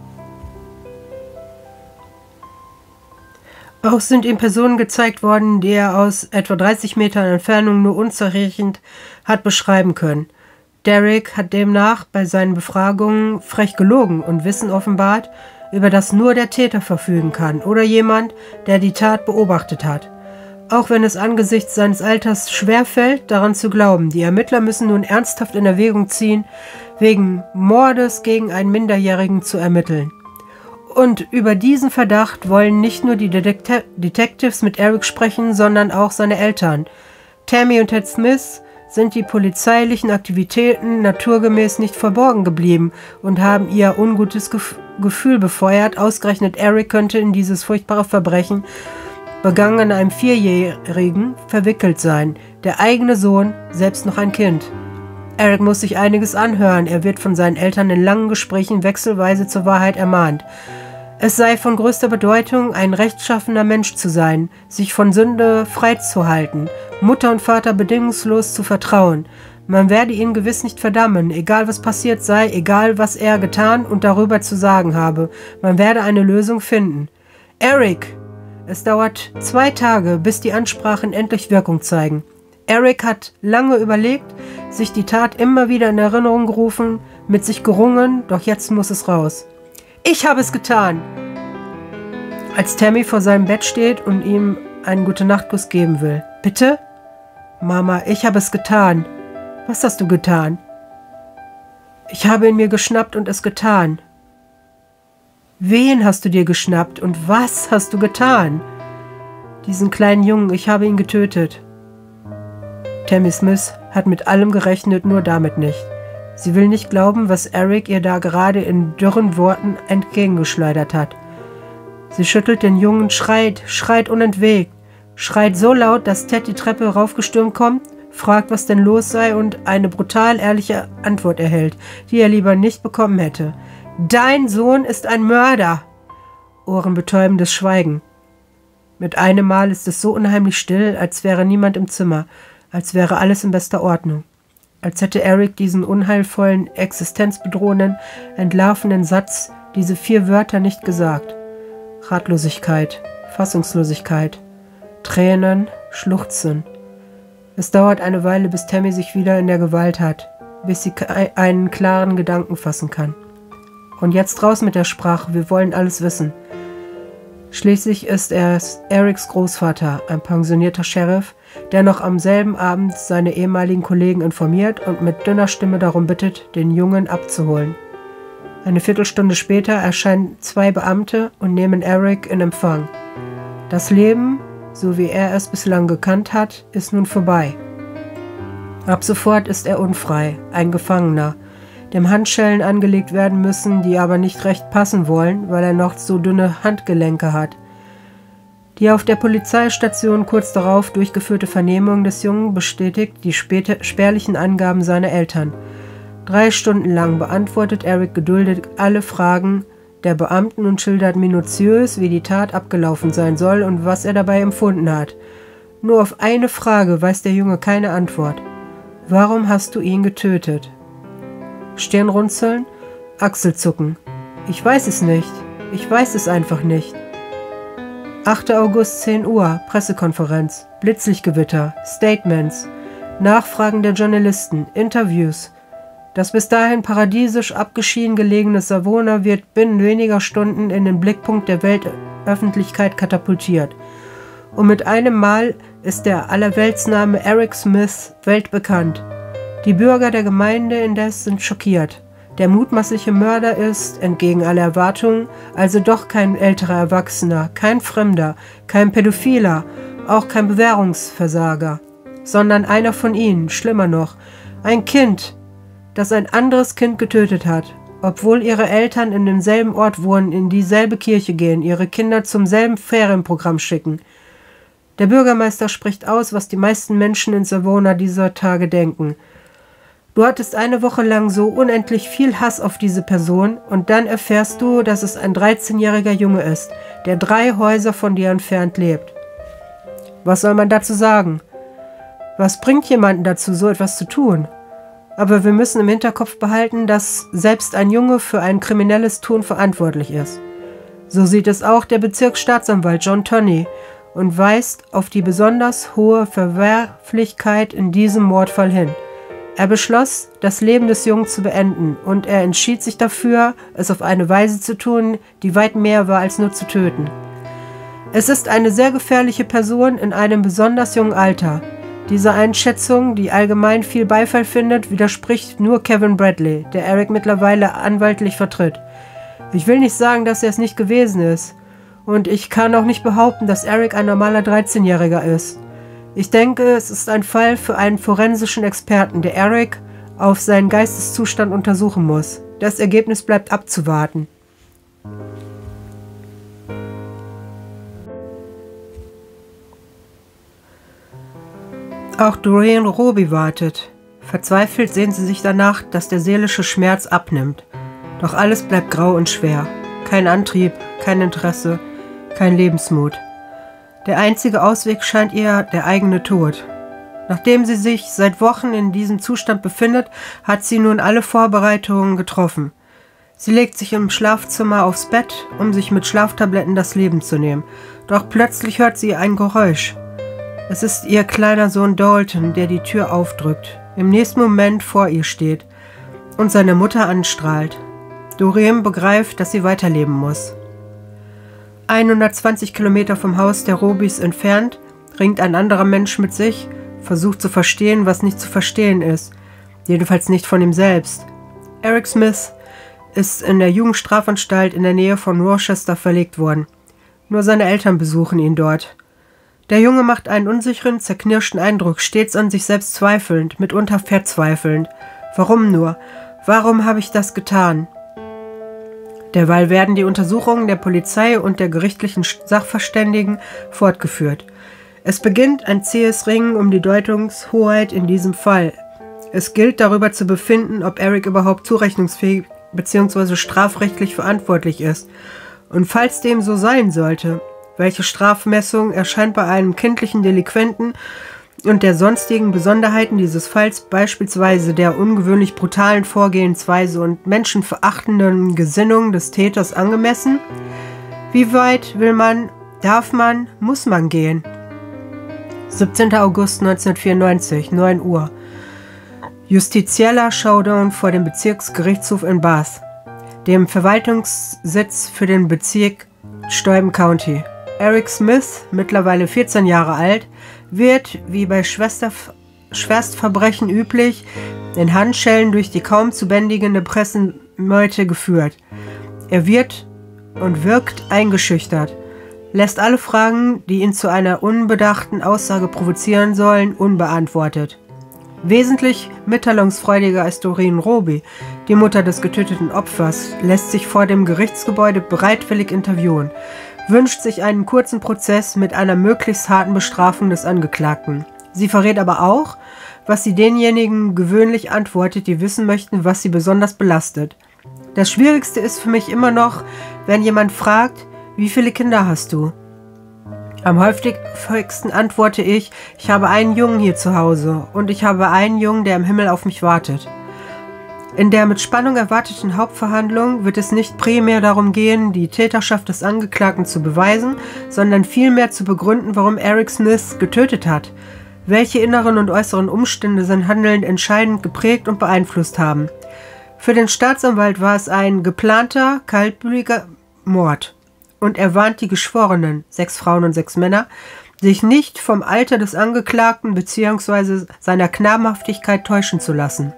Auch sind ihm Personen gezeigt worden, die er aus etwa 30 Metern Entfernung nur unzureichend hat beschreiben können. Derek hat demnach bei seinen Befragungen frech gelogen und Wissen offenbart, über das nur der Täter verfügen kann oder jemand, der die Tat beobachtet hat. Auch wenn es angesichts seines Alters schwerfällt, daran zu glauben. Die Ermittler müssen nun ernsthaft in Erwägung ziehen, wegen Mordes gegen einen Minderjährigen zu ermitteln. Und über diesen Verdacht wollen nicht nur die Detectives mit Eric sprechen, sondern auch seine Eltern. Tammy und Ted Smith sind die polizeilichen Aktivitäten naturgemäß nicht verborgen geblieben und haben ihr ungutes Gefühl befeuert. Ausgerechnet Eric könnte in dieses furchtbare Verbrechen begangen an einem 4-Jährigen verwickelt sein. Der eigene Sohn, selbst noch ein Kind. Eric muss sich einiges anhören. Er wird von seinen Eltern in langen Gesprächen wechselweise zur Wahrheit ermahnt. Es sei von größter Bedeutung, ein rechtschaffener Mensch zu sein, sich von Sünde freizuhalten, Mutter und Vater bedingungslos zu vertrauen. Man werde ihn gewiss nicht verdammen, egal was passiert sei, egal was er getan und darüber zu sagen habe. Man werde eine Lösung finden. Eric! Es dauert 2 Tage, bis die Ansprachen endlich Wirkung zeigen. Eric hat lange überlegt, sich die Tat immer wieder in Erinnerung gerufen, mit sich gerungen, doch jetzt muss es raus. Ich habe es getan! Als Tammy vor seinem Bett steht und ihm einen Gute-Nacht-Kuss geben will. Bitte? Mama, ich habe es getan. Was hast du getan? Ich habe ihn mir geschnappt und es getan. Wen hast du dir geschnappt und was hast du getan? Diesen kleinen Jungen, ich habe ihn getötet. Tammy Smith hat mit allem gerechnet, nur damit nicht. Sie will nicht glauben, was Eric ihr da gerade in dürren Worten entgegengeschleudert hat. Sie schüttelt den Jungen, schreit unentwegt, schreit so laut, dass Ted die Treppe raufgestürmt kommt, fragt, was denn los sei und eine brutal ehrliche Antwort erhält, die er lieber nicht bekommen hätte. Dein Sohn ist ein Mörder! Ohrenbetäubendes Schweigen. Mit einem Mal ist es so unheimlich still, als wäre niemand im Zimmer, als wäre alles in bester Ordnung. Als hätte Eric diesen unheilvollen, existenzbedrohenden, entlarvenden Satz, diese 4 Wörter nicht gesagt. Ratlosigkeit, Fassungslosigkeit, Tränen, Schluchzen. Es dauert eine Weile, bis Tammy sich wieder in der Gewalt hat, bis sie einen klaren Gedanken fassen kann. Und jetzt raus mit der Sprache, wir wollen alles wissen. Schließlich ist er Erics Großvater, ein pensionierter Sheriff, der noch am selben Abend seine ehemaligen Kollegen informiert und mit dünner Stimme darum bittet, den Jungen abzuholen. Eine Viertelstunde später erscheinen 2 Beamte und nehmen Eric in Empfang. Das Leben, so wie er es bislang gekannt hat, ist nun vorbei. Ab sofort ist er unfrei, ein Gefangener, dem Handschellen angelegt werden müssen, die aber nicht recht passen wollen, weil er noch so dünne Handgelenke hat. Die auf der Polizeistation kurz darauf durchgeführte Vernehmung des Jungen bestätigt die spärlichen Angaben seiner Eltern. 3 Stunden lang beantwortet Eric geduldig alle Fragen der Beamten und schildert minutiös, wie die Tat abgelaufen sein soll und was er dabei empfunden hat. Nur auf eine Frage weiß der Junge keine Antwort. Warum hast du ihn getötet? Stirnrunzeln, Achselzucken. Ich weiß es nicht. Ich weiß es einfach nicht. 8. August, 10 Uhr, Pressekonferenz, Blitzlichtgewitter, Statements, Nachfragen der Journalisten, Interviews. Das bis dahin paradiesisch abgeschieden gelegene Savona wird binnen weniger Stunden in den Blickpunkt der Weltöffentlichkeit katapultiert. Und mit einem Mal ist der Allerweltsname Eric Smith weltbekannt. Die Bürger der Gemeinde indes sind schockiert. Der mutmaßliche Mörder ist, entgegen aller Erwartungen, also doch kein älterer Erwachsener, kein Fremder, kein Pädophiler, auch kein Bewährungsversager, sondern einer von ihnen, schlimmer noch, ein Kind, das ein anderes Kind getötet hat, obwohl ihre Eltern in demselben Ort wohnen, in dieselbe Kirche gehen, ihre Kinder zum selben Ferienprogramm schicken. Der Bürgermeister spricht aus, was die meisten Menschen in Savona dieser Tage denken. Du hattest eine Woche lang so unendlich viel Hass auf diese Person und dann erfährst du, dass es ein 13-jähriger Junge ist, der 3 Häuser von dir entfernt lebt. Was soll man dazu sagen? Was bringt jemanden dazu, so etwas zu tun? Aber wir müssen im Hinterkopf behalten, dass selbst ein Junge für ein kriminelles Tun verantwortlich ist. So sieht es auch der Bezirksstaatsanwalt John Tonney und weist auf die besonders hohe Verwerflichkeit in diesem Mordfall hin. Er beschloss, das Leben des Jungen zu beenden, und er entschied sich dafür, es auf eine Weise zu tun, die weit mehr war als nur zu töten. Es ist eine sehr gefährliche Person in einem besonders jungen Alter. Diese Einschätzung, die allgemein viel Beifall findet, widerspricht nur Kevin Bradley, der Eric mittlerweile anwaltlich vertritt. Ich will nicht sagen, dass er es nicht gewesen ist. Und ich kann auch nicht behaupten, dass Eric ein normaler 13-Jähriger ist. Ich denke, es ist ein Fall für einen forensischen Experten, der Eric auf seinen Geisteszustand untersuchen muss. Das Ergebnis bleibt abzuwarten. Auch Doreen Roby wartet. Verzweifelt sehnt sie sich danach, dass der seelische Schmerz abnimmt. Doch alles bleibt grau und schwer. Kein Antrieb, kein Interesse, kein Lebensmut. Der einzige Ausweg scheint ihr der eigene Tod. Nachdem sie sich seit Wochen in diesem Zustand befindet, hat sie nun alle Vorbereitungen getroffen. Sie legt sich im Schlafzimmer aufs Bett, um sich mit Schlaftabletten das Leben zu nehmen. Doch plötzlich hört sie ein Geräusch. Es ist ihr kleiner Sohn Dalton, der die Tür aufdrückt, im nächsten Moment vor ihr steht und seine Mutter anstrahlt. Doreen begreift, dass sie weiterleben muss. 120 Kilometer vom Haus der Robys entfernt ringt ein anderer Mensch mit sich, versucht zu verstehen, was nicht zu verstehen ist. Jedenfalls nicht von ihm selbst. Eric Smith ist in der Jugendstrafanstalt in der Nähe von Rochester verlegt worden. Nur seine Eltern besuchen ihn dort. Der Junge macht einen unsicheren, zerknirschten Eindruck, stets an sich selbst zweifelnd, mitunter verzweifelnd. Warum nur? Warum habe ich das getan? Derweil werden die Untersuchungen der Polizei und der gerichtlichen Sachverständigen fortgeführt. Es beginnt ein zähes Ringen um die Deutungshoheit in diesem Fall. Es gilt darüber zu befinden, ob Eric überhaupt zurechnungsfähig bzw. strafrechtlich verantwortlich ist. Und falls dem so sein sollte, welche Strafmessung erscheint bei einem kindlichen Delinquenten und der sonstigen Besonderheiten dieses Falls, beispielsweise der ungewöhnlich brutalen Vorgehensweise und menschenverachtenden Gesinnung des Täters, angemessen? Wie weit will man, darf man, muss man gehen? 17. August 1994, 9 Uhr. Justizieller Showdown vor dem Bezirksgerichtshof in Bath, dem Verwaltungssitz für den Bezirk Steuben County. Eric Smith, mittlerweile 14 Jahre alt, wird, wie bei Schwerstverbrechen üblich, in Handschellen durch die kaum zu bändigende Pressenmeute geführt. Er wird und wirkt eingeschüchtert, lässt alle Fragen, die ihn zu einer unbedachten Aussage provozieren sollen, unbeantwortet. Wesentlich mitteilungsfreudiger als Doreen Roby, die Mutter des getöteten Opfers, lässt sich vor dem Gerichtsgebäude bereitwillig interviewen, wünscht sich einen kurzen Prozess mit einer möglichst harten Bestrafung des Angeklagten. Sie verrät aber auch, was sie denjenigen gewöhnlich antwortet, die wissen möchten, was sie besonders belastet. Das Schwierigste ist für mich immer noch, wenn jemand fragt, wie viele Kinder hast du? Am häufigsten antworte ich habe einen Jungen hier zu Hause und ich habe einen Jungen, der im Himmel auf mich wartet. In der mit Spannung erwarteten Hauptverhandlung wird es nicht primär darum gehen, die Täterschaft des Angeklagten zu beweisen, sondern vielmehr zu begründen, warum Eric Smith getötet hat, welche inneren und äußeren Umstände sein Handeln entscheidend geprägt und beeinflusst haben. Für den Staatsanwalt war es ein geplanter, kaltblütiger Mord. Und er warnt die Geschworenen, 6 Frauen und 6 Männer, sich nicht vom Alter des Angeklagten bzw. seiner Knabenhaftigkeit täuschen zu lassen.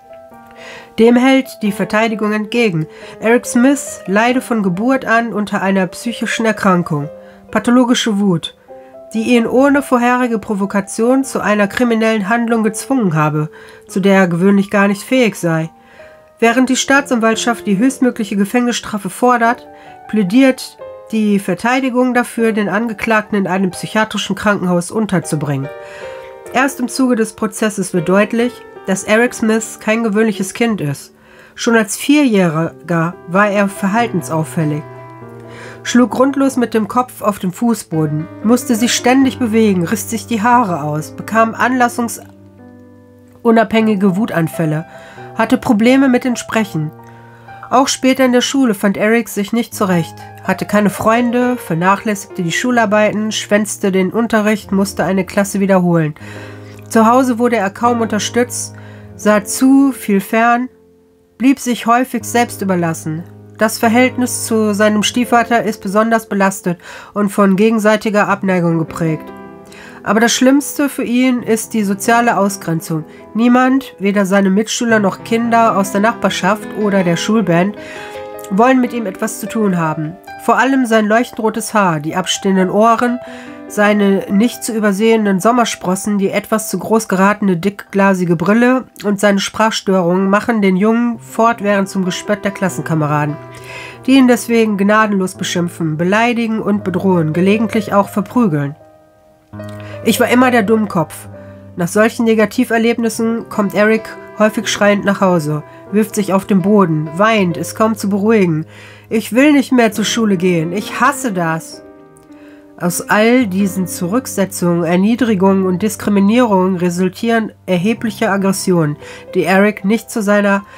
Dem hält die Verteidigung entgegen. Eric Smith leide von Geburt an unter einer psychischen Erkrankung, pathologische Wut, die ihn ohne vorherige Provokation zu einer kriminellen Handlung gezwungen habe, zu der er gewöhnlich gar nicht fähig sei. Während die Staatsanwaltschaft die höchstmögliche Gefängnisstrafe fordert, plädiert die Verteidigung dafür, den Angeklagten in einem psychiatrischen Krankenhaus unterzubringen. Erst im Zuge des Prozesses wird deutlich, dass Eric Smith kein gewöhnliches Kind ist. Schon als 4-Jähriger war er verhaltensauffällig, schlug grundlos mit dem Kopf auf den Fußboden, musste sich ständig bewegen, riss sich die Haare aus, bekam anlassungsunabhängige Wutanfälle, hatte Probleme mit dem Sprechen. Auch später in der Schule fand Eric sich nicht zurecht, hatte keine Freunde, vernachlässigte die Schularbeiten, schwänzte den Unterricht, musste eine Klasse wiederholen. Zu Hause wurde er kaum unterstützt, sah zu viel fern, blieb sich häufig selbst überlassen. Das Verhältnis zu seinem Stiefvater ist besonders belastet und von gegenseitiger Abneigung geprägt. Aber das Schlimmste für ihn ist die soziale Ausgrenzung. Niemand, weder seine Mitschüler noch Kinder aus der Nachbarschaft oder der Schulband, wollen mit ihm etwas zu tun haben. Vor allem sein leuchtend-rotes Haar, die abstehenden Ohren, seine nicht zu übersehenden Sommersprossen, die etwas zu groß geratene dickglasige Brille und seine Sprachstörungen machen den Jungen fortwährend zum Gespött der Klassenkameraden, die ihn deswegen gnadenlos beschimpfen, beleidigen und bedrohen, gelegentlich auch verprügeln. Ich war immer der Dummkopf. Nach solchen Negativerlebnissen kommt Eric häufig schreiend nach Hause, wirft sich auf den Boden, weint, ist kaum zu beruhigen. Ich will nicht mehr zur Schule gehen, ich hasse das. Aus all diesen Zurücksetzungen, Erniedrigungen und Diskriminierungen resultieren erhebliche Aggressionen, die Eric nicht zu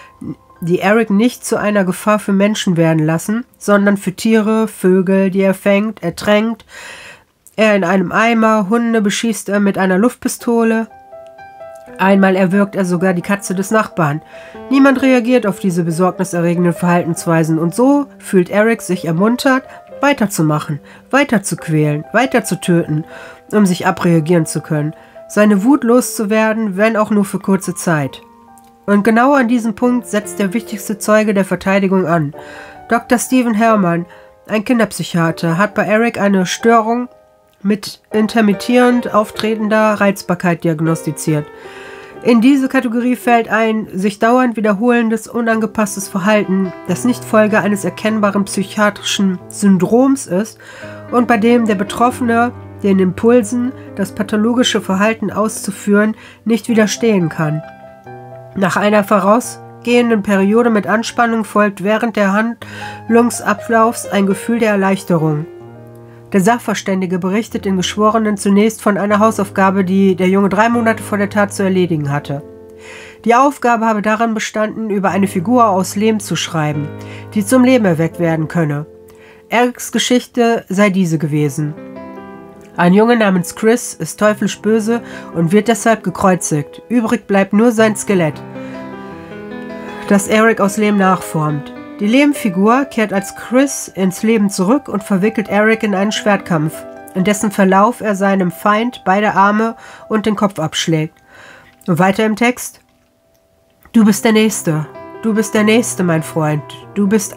einer Gefahr für Menschen werden lassen, sondern für Tiere, Vögel, die er fängt, ertränkt, er in einem Eimer, Hunde beschießt er mit einer Luftpistole. Einmal erwürgt er sogar die Katze des Nachbarn. Niemand reagiert auf diese besorgniserregenden Verhaltensweisen und so fühlt Eric sich ermuntert, weiterzumachen, weiter zu quälen, weiter zu töten, um sich abreagieren zu können, seine Wut loszuwerden, wenn auch nur für kurze Zeit. Und genau an diesem Punkt setzt der wichtigste Zeuge der Verteidigung an. Dr. Stephen Herrmann, ein Kinderpsychiater, hat bei Eric eine Störung mit intermittierend auftretender Reizbarkeit diagnostiziert. In diese Kategorie fällt ein sich dauernd wiederholendes, unangepasstes Verhalten, das nicht Folge eines erkennbaren psychiatrischen Syndroms ist und bei dem der Betroffene den Impulsen, das pathologische Verhalten auszuführen, nicht widerstehen kann. Nach einer vorausgehenden Periode mit Anspannung folgt während der Handlungsablaufs ein Gefühl der Erleichterung. Der Sachverständige berichtet den Geschworenen zunächst von einer Hausaufgabe, die der Junge 3 Monate vor der Tat zu erledigen hatte. Die Aufgabe habe daran bestanden, über eine Figur aus Lehm zu schreiben, die zum Leben erweckt werden könne. Erics Geschichte sei diese gewesen. Ein Junge namens Chris ist teuflisch böse und wird deshalb gekreuzigt. Übrig bleibt nur sein Skelett, das Eric aus Lehm nachformt. Die Lehmfigur kehrt als Chris ins Leben zurück und verwickelt Eric in einen Schwertkampf, in dessen Verlauf er seinem Feind beide Arme und den Kopf abschlägt. Und weiter im Text: Du bist der Nächste, mein Freund, du bist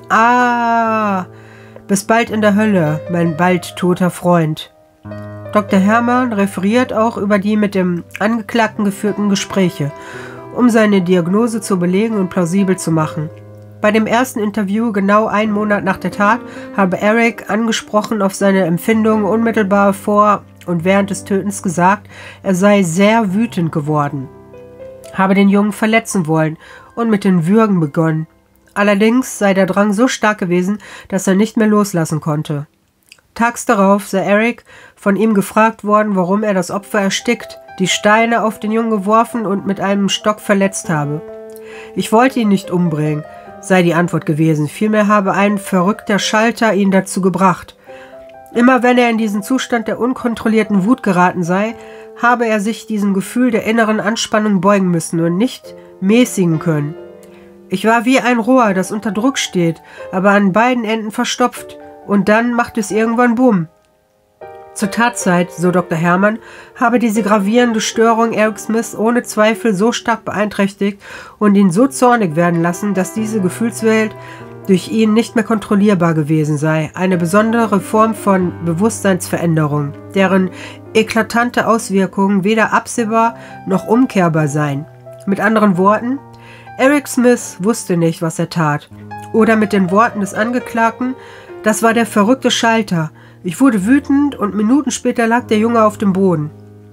bis bald in der Hölle, mein bald toter Freund. Dr. Herrmann referiert auch über die mit dem Angeklagten geführten Gespräche, um seine Diagnose zu belegen und plausibel zu machen. Bei dem ersten Interview, genau 1 Monat nach der Tat, habe Eric angesprochen auf seine Empfindungen unmittelbar vor und während des Tötens gesagt, er sei sehr wütend geworden, habe den Jungen verletzen wollen und mit den Würgen begonnen. Allerdings sei der Drang so stark gewesen, dass er nicht mehr loslassen konnte. Tags darauf sei Eric von ihm gefragt worden, warum er das Opfer erstickt, die Steine auf den Jungen geworfen und mit einem Stock verletzt habe. Ich wollte ihn nicht umbringen, sei die Antwort gewesen. Vielmehr habe ein verrückter Schalter ihn dazu gebracht. Immer wenn er in diesen Zustand der unkontrollierten Wut geraten sei, habe er sich diesem Gefühl der inneren Anspannung beugen müssen und nicht mäßigen können. Ich war wie ein Rohr, das unter Druck steht, aber an beiden Enden verstopft, und dann macht es irgendwann Bumm. Zur Tatzeit, so Dr. Herrmann, habe diese gravierende Störung Eric Smith ohne Zweifel so stark beeinträchtigt und ihn so zornig werden lassen, dass diese Gefühlswelt durch ihn nicht mehr kontrollierbar gewesen sei, eine besondere Form von Bewusstseinsveränderung, deren eklatante Auswirkungen weder absehbar noch umkehrbar seien. Mit anderen Worten, Eric Smith wusste nicht, was er tat. Oder mit den Worten des Angeklagten, das war der verrückte Schalter. Ich wurde wütend und Minuten später lag der Junge auf dem Boden.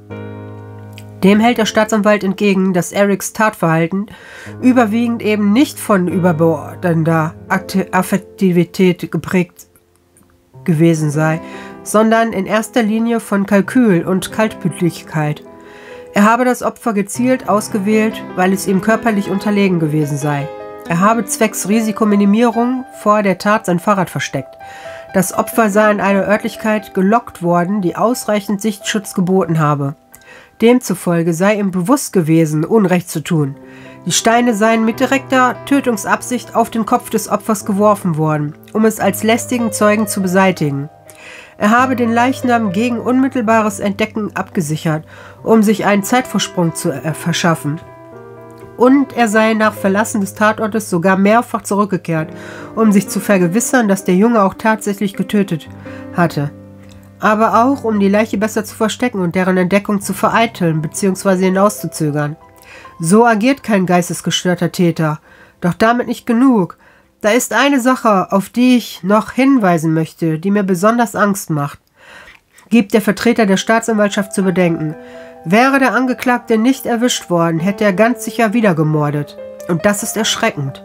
Dem hält der Staatsanwalt entgegen, dass Erics Tatverhalten überwiegend eben nicht von überbordender Affektivität geprägt gewesen sei, sondern in erster Linie von Kalkül und Kaltblütigkeit. Er habe das Opfer gezielt ausgewählt, weil es ihm körperlich unterlegen gewesen sei. Er habe zwecks Risikominimierung vor der Tat sein Fahrrad versteckt. Das Opfer sei in eine Örtlichkeit gelockt worden, die ausreichend Sichtschutz geboten habe. Demzufolge sei ihm bewusst gewesen, Unrecht zu tun. Die Steine seien mit direkter Tötungsabsicht auf den Kopf des Opfers geworfen worden, um es als lästigen Zeugen zu beseitigen. Er habe den Leichnam gegen unmittelbares Entdecken abgesichert, um sich einen Zeitvorsprung zu verschaffen. Und er sei nach Verlassen des Tatortes sogar mehrfach zurückgekehrt, um sich zu vergewissern, dass der Junge auch tatsächlich getötet hatte. Aber auch, um die Leiche besser zu verstecken und deren Entdeckung zu vereiteln bzw. hinauszuzögern. So agiert kein geistesgestörter Täter. Doch damit nicht genug. Da ist eine Sache, auf die ich noch hinweisen möchte, die mir besonders Angst macht, gibt der Vertreter der Staatsanwaltschaft zu bedenken. Wäre der Angeklagte nicht erwischt worden, hätte er ganz sicher wieder gemordet. Und das ist erschreckend.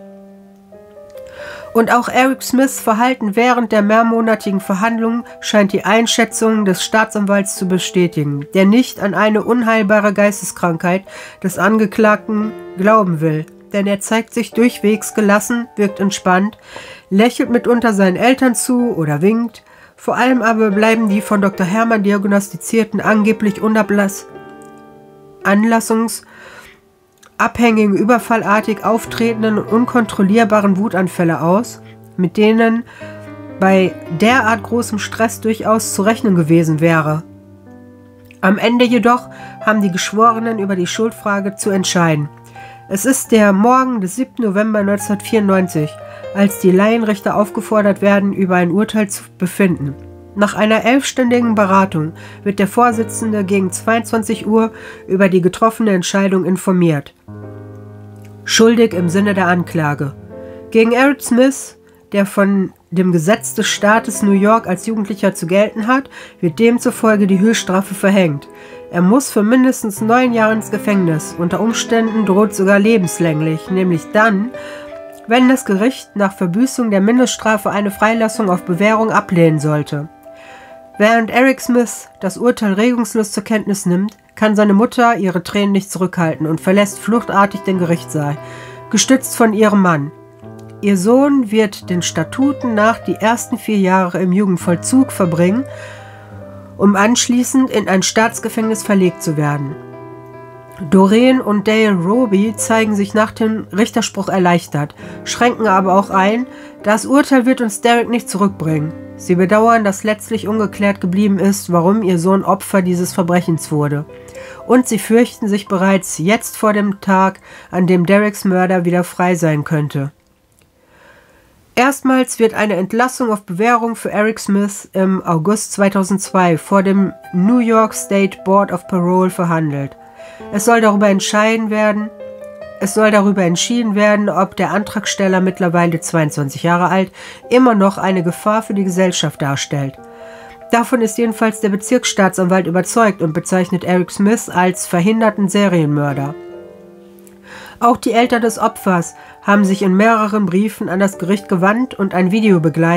Und auch Eric Smiths Verhalten während der mehrmonatigen Verhandlungen scheint die Einschätzung des Staatsanwalts zu bestätigen, der nicht an eine unheilbare Geisteskrankheit des Angeklagten glauben will. Denn er zeigt sich durchwegs gelassen, wirkt entspannt, lächelt mitunter seinen Eltern zu oder winkt. Vor allem aber bleiben die von Dr. Herrmann diagnostizierten angeblich anlassungsabhängigen, überfallartig auftretenden und unkontrollierbaren Wutanfälle aus, mit denen bei derart großem Stress durchaus zu rechnen gewesen wäre. Am Ende jedoch haben die Geschworenen über die Schuldfrage zu entscheiden. Es ist der Morgen des 7. November 1994, als die Laienrichter aufgefordert werden, über ein Urteil zu befinden. Nach einer 11-stündigen Beratung wird der Vorsitzende gegen 22 Uhr über die getroffene Entscheidung informiert. Schuldig im Sinne der Anklage. Gegen Eric Smith, der von dem Gesetz des Staates New York als Jugendlicher zu gelten hat, wird demzufolge die Höchststrafe verhängt. Er muss für mindestens 9 Jahre ins Gefängnis. Unter Umständen droht sogar lebenslänglich, nämlich dann, wenn das Gericht nach Verbüßung der Mindeststrafe eine Freilassung auf Bewährung ablehnen sollte. Während Eric Smith das Urteil regungslos zur Kenntnis nimmt, kann seine Mutter ihre Tränen nicht zurückhalten und verlässt fluchtartig den Gerichtssaal, gestützt von ihrem Mann. Ihr Sohn wird den Statuten nach die ersten 4 Jahre im Jugendvollzug verbringen, um anschließend in ein Staatsgefängnis verlegt zu werden. Doreen und Dale Roby zeigen sich nach dem Richterspruch erleichtert, schränken aber auch ein, das Urteil wird uns Derek nicht zurückbringen. Sie bedauern, dass letztlich ungeklärt geblieben ist, warum ihr Sohn Opfer dieses Verbrechens wurde. Und sie fürchten sich bereits jetzt vor dem Tag, an dem Dereks Mörder wieder frei sein könnte. Erstmals wird eine Entlassung auf Bewährung für Eric Smith im August 2002 vor dem New York State Board of Parole verhandelt. Es soll darüber entschieden werden, ob der Antragsteller, mittlerweile 22 Jahre alt, immer noch eine Gefahr für die Gesellschaft darstellt. Davon ist jedenfalls der Bezirksstaatsanwalt überzeugt und bezeichnet Eric Smith als verhinderten Serienmörder. Auch die Eltern des Opfers haben sich in mehreren Briefen an das Gericht gewandt und ein Video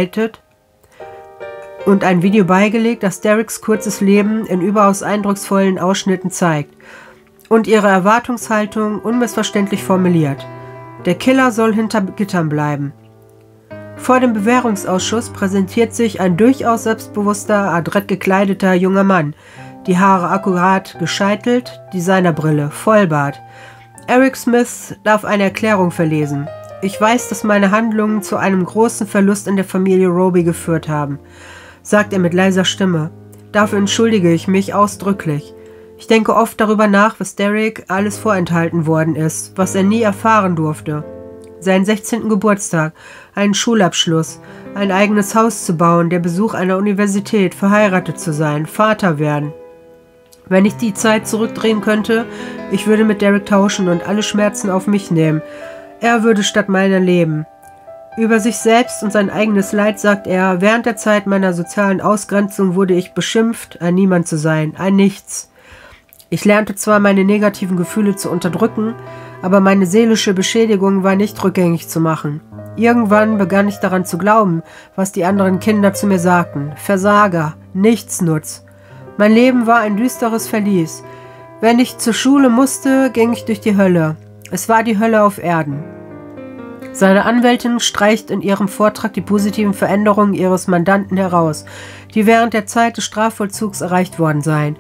beigelegt, das Dereks kurzes Leben in überaus eindrucksvollen Ausschnitten zeigt und ihre Erwartungshaltung unmissverständlich formuliert. Der Killer soll hinter Gittern bleiben. Vor dem Bewährungsausschuss präsentiert sich ein durchaus selbstbewusster, adrett gekleideter junger Mann. Die Haare akkurat gescheitelt, Designerbrille, Vollbart. Eric Smith darf eine Erklärung verlesen. Ich weiß, dass meine Handlungen zu einem großen Verlust in der Familie Roby geführt haben, sagt er mit leiser Stimme. Dafür entschuldige ich mich ausdrücklich. Ich denke oft darüber nach, was Derek alles vorenthalten worden ist, was er nie erfahren durfte. Seinen 16. Geburtstag, einen Schulabschluss, ein eigenes Haus zu bauen, der Besuch einer Universität, verheiratet zu sein, Vater werden. Wenn ich die Zeit zurückdrehen könnte, ich würde mit Derek tauschen und alle Schmerzen auf mich nehmen. Er würde statt meiner leben. Über sich selbst und sein eigenes Leid sagt er, während der Zeit meiner sozialen Ausgrenzung wurde ich beschimpft, ein Niemand zu sein, ein Nichts. Ich lernte zwar meine negativen Gefühle zu unterdrücken, aber meine seelische Beschädigung war nicht rückgängig zu machen. Irgendwann begann ich daran zu glauben, was die anderen Kinder zu mir sagten. Versager, Nichtsnutz. Mein Leben war ein düsteres Verlies. Wenn ich zur Schule musste, ging ich durch die Hölle. Es war die Hölle auf Erden. Seine Anwältin streicht in ihrem Vortrag die positiven Veränderungen ihres Mandanten heraus, die während der Zeit des Strafvollzugs erreicht worden seien.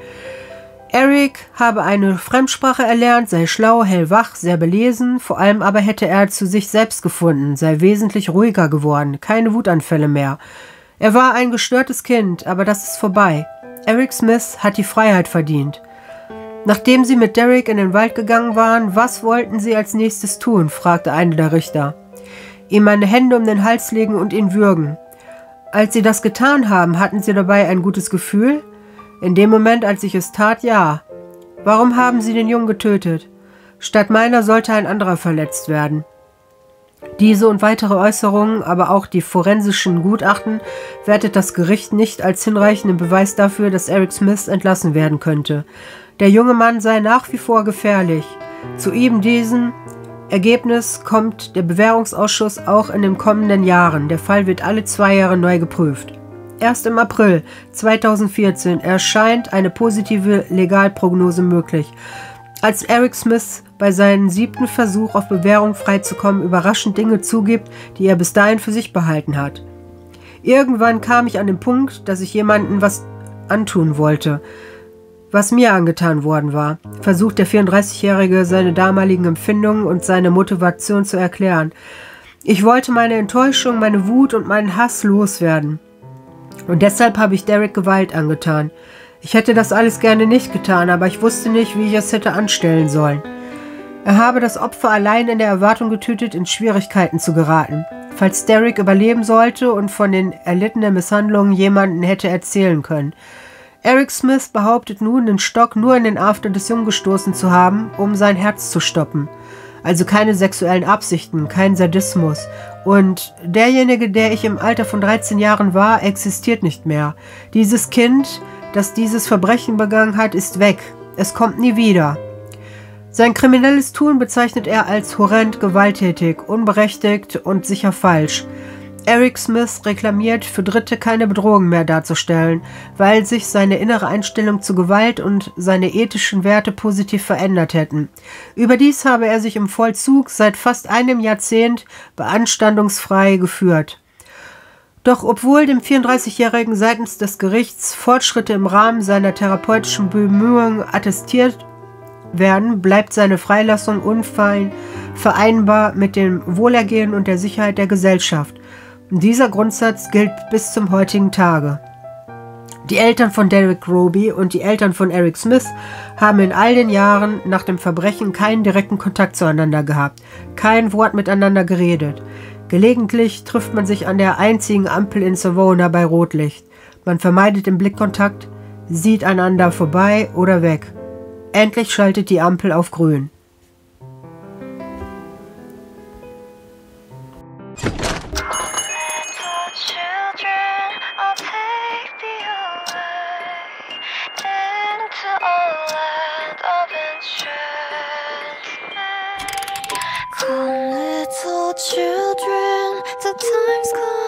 Eric habe eine Fremdsprache erlernt, sei schlau, hellwach, sehr belesen, vor allem aber hätte er zu sich selbst gefunden, sei wesentlich ruhiger geworden, keine Wutanfälle mehr. Er war ein gestörtes Kind, aber das ist vorbei. Eric Smith hat die Freiheit verdient. Nachdem sie mit Derek in den Wald gegangen waren, was wollten sie als nächstes tun, fragte einer der Richter. Ihm meine Hände um den Hals legen und ihn würgen. Als sie das getan haben, hatten sie dabei ein gutes Gefühl? In dem Moment, als ich es tat, ja. Warum haben sie den Jungen getötet? Statt meiner sollte ein anderer verletzt werden. Diese und weitere Äußerungen, aber auch die forensischen Gutachten, wertet das Gericht nicht als hinreichenden Beweis dafür, dass Eric Smith entlassen werden könnte. Der junge Mann sei nach wie vor gefährlich. Zu eben diesem Ergebnis kommt der Bewährungsausschuss auch in den kommenden Jahren. Der Fall wird alle 2 Jahre neu geprüft. Erst im April 2014 erscheint eine positive Legalprognose möglich. Als Eric Smith bei seinem 7. Versuch auf Bewährung freizukommen überraschend Dinge zugibt, die er bis dahin für sich behalten hat. Irgendwann kam ich an den Punkt, dass ich jemandem was antun wollte, was mir angetan worden war, versucht der 34-Jährige seine damaligen Empfindungen und seine Motivation zu erklären. Ich wollte meine Enttäuschung, meine Wut und meinen Hass loswerden. Und deshalb habe ich Derek Gewalt angetan. Ich hätte das alles gerne nicht getan, aber ich wusste nicht, wie ich es hätte anstellen sollen. Er habe das Opfer allein in der Erwartung getötet, in Schwierigkeiten zu geraten, falls Derek überleben sollte und von den erlittenen Misshandlungen jemanden hätte erzählen können. Eric Smith behauptet nun, den Stock nur in den After des Jungen gestoßen zu haben, um sein Herz zu stoppen. Also keine sexuellen Absichten, kein Sadismus. Und derjenige, der ich im Alter von 13 Jahren war, existiert nicht mehr. Dieses Kind, das dieses Verbrechen begangen hat, ist weg. Es kommt nie wieder. Sein kriminelles Tun bezeichnet er als horrend, gewalttätig, unberechtigt und sicher falsch. Eric Smith reklamiert, für Dritte keine Bedrohung mehr darzustellen, weil sich seine innere Einstellung zu Gewalt und seine ethischen Werte positiv verändert hätten. Überdies habe er sich im Vollzug seit fast einem Jahrzehnt beanstandungsfrei geführt. Doch obwohl dem 34-Jährigen seitens des Gerichts Fortschritte im Rahmen seiner therapeutischen Bemühungen attestiert werden, bleibt seine Freilassung unvereinbar mit dem Wohlergehen und der Sicherheit der Gesellschaft. Dieser Grundsatz gilt bis zum heutigen Tage. Die Eltern von Derek Roby und die Eltern von Eric Smith haben in all den Jahren nach dem Verbrechen keinen direkten Kontakt zueinander gehabt, kein Wort miteinander geredet. Gelegentlich trifft man sich an der einzigen Ampel in Savona bei Rotlicht. Man vermeidet den Blickkontakt, sieht einander vorbei oder weg. Endlich schaltet die Ampel auf grün. Come, little children, the time's come.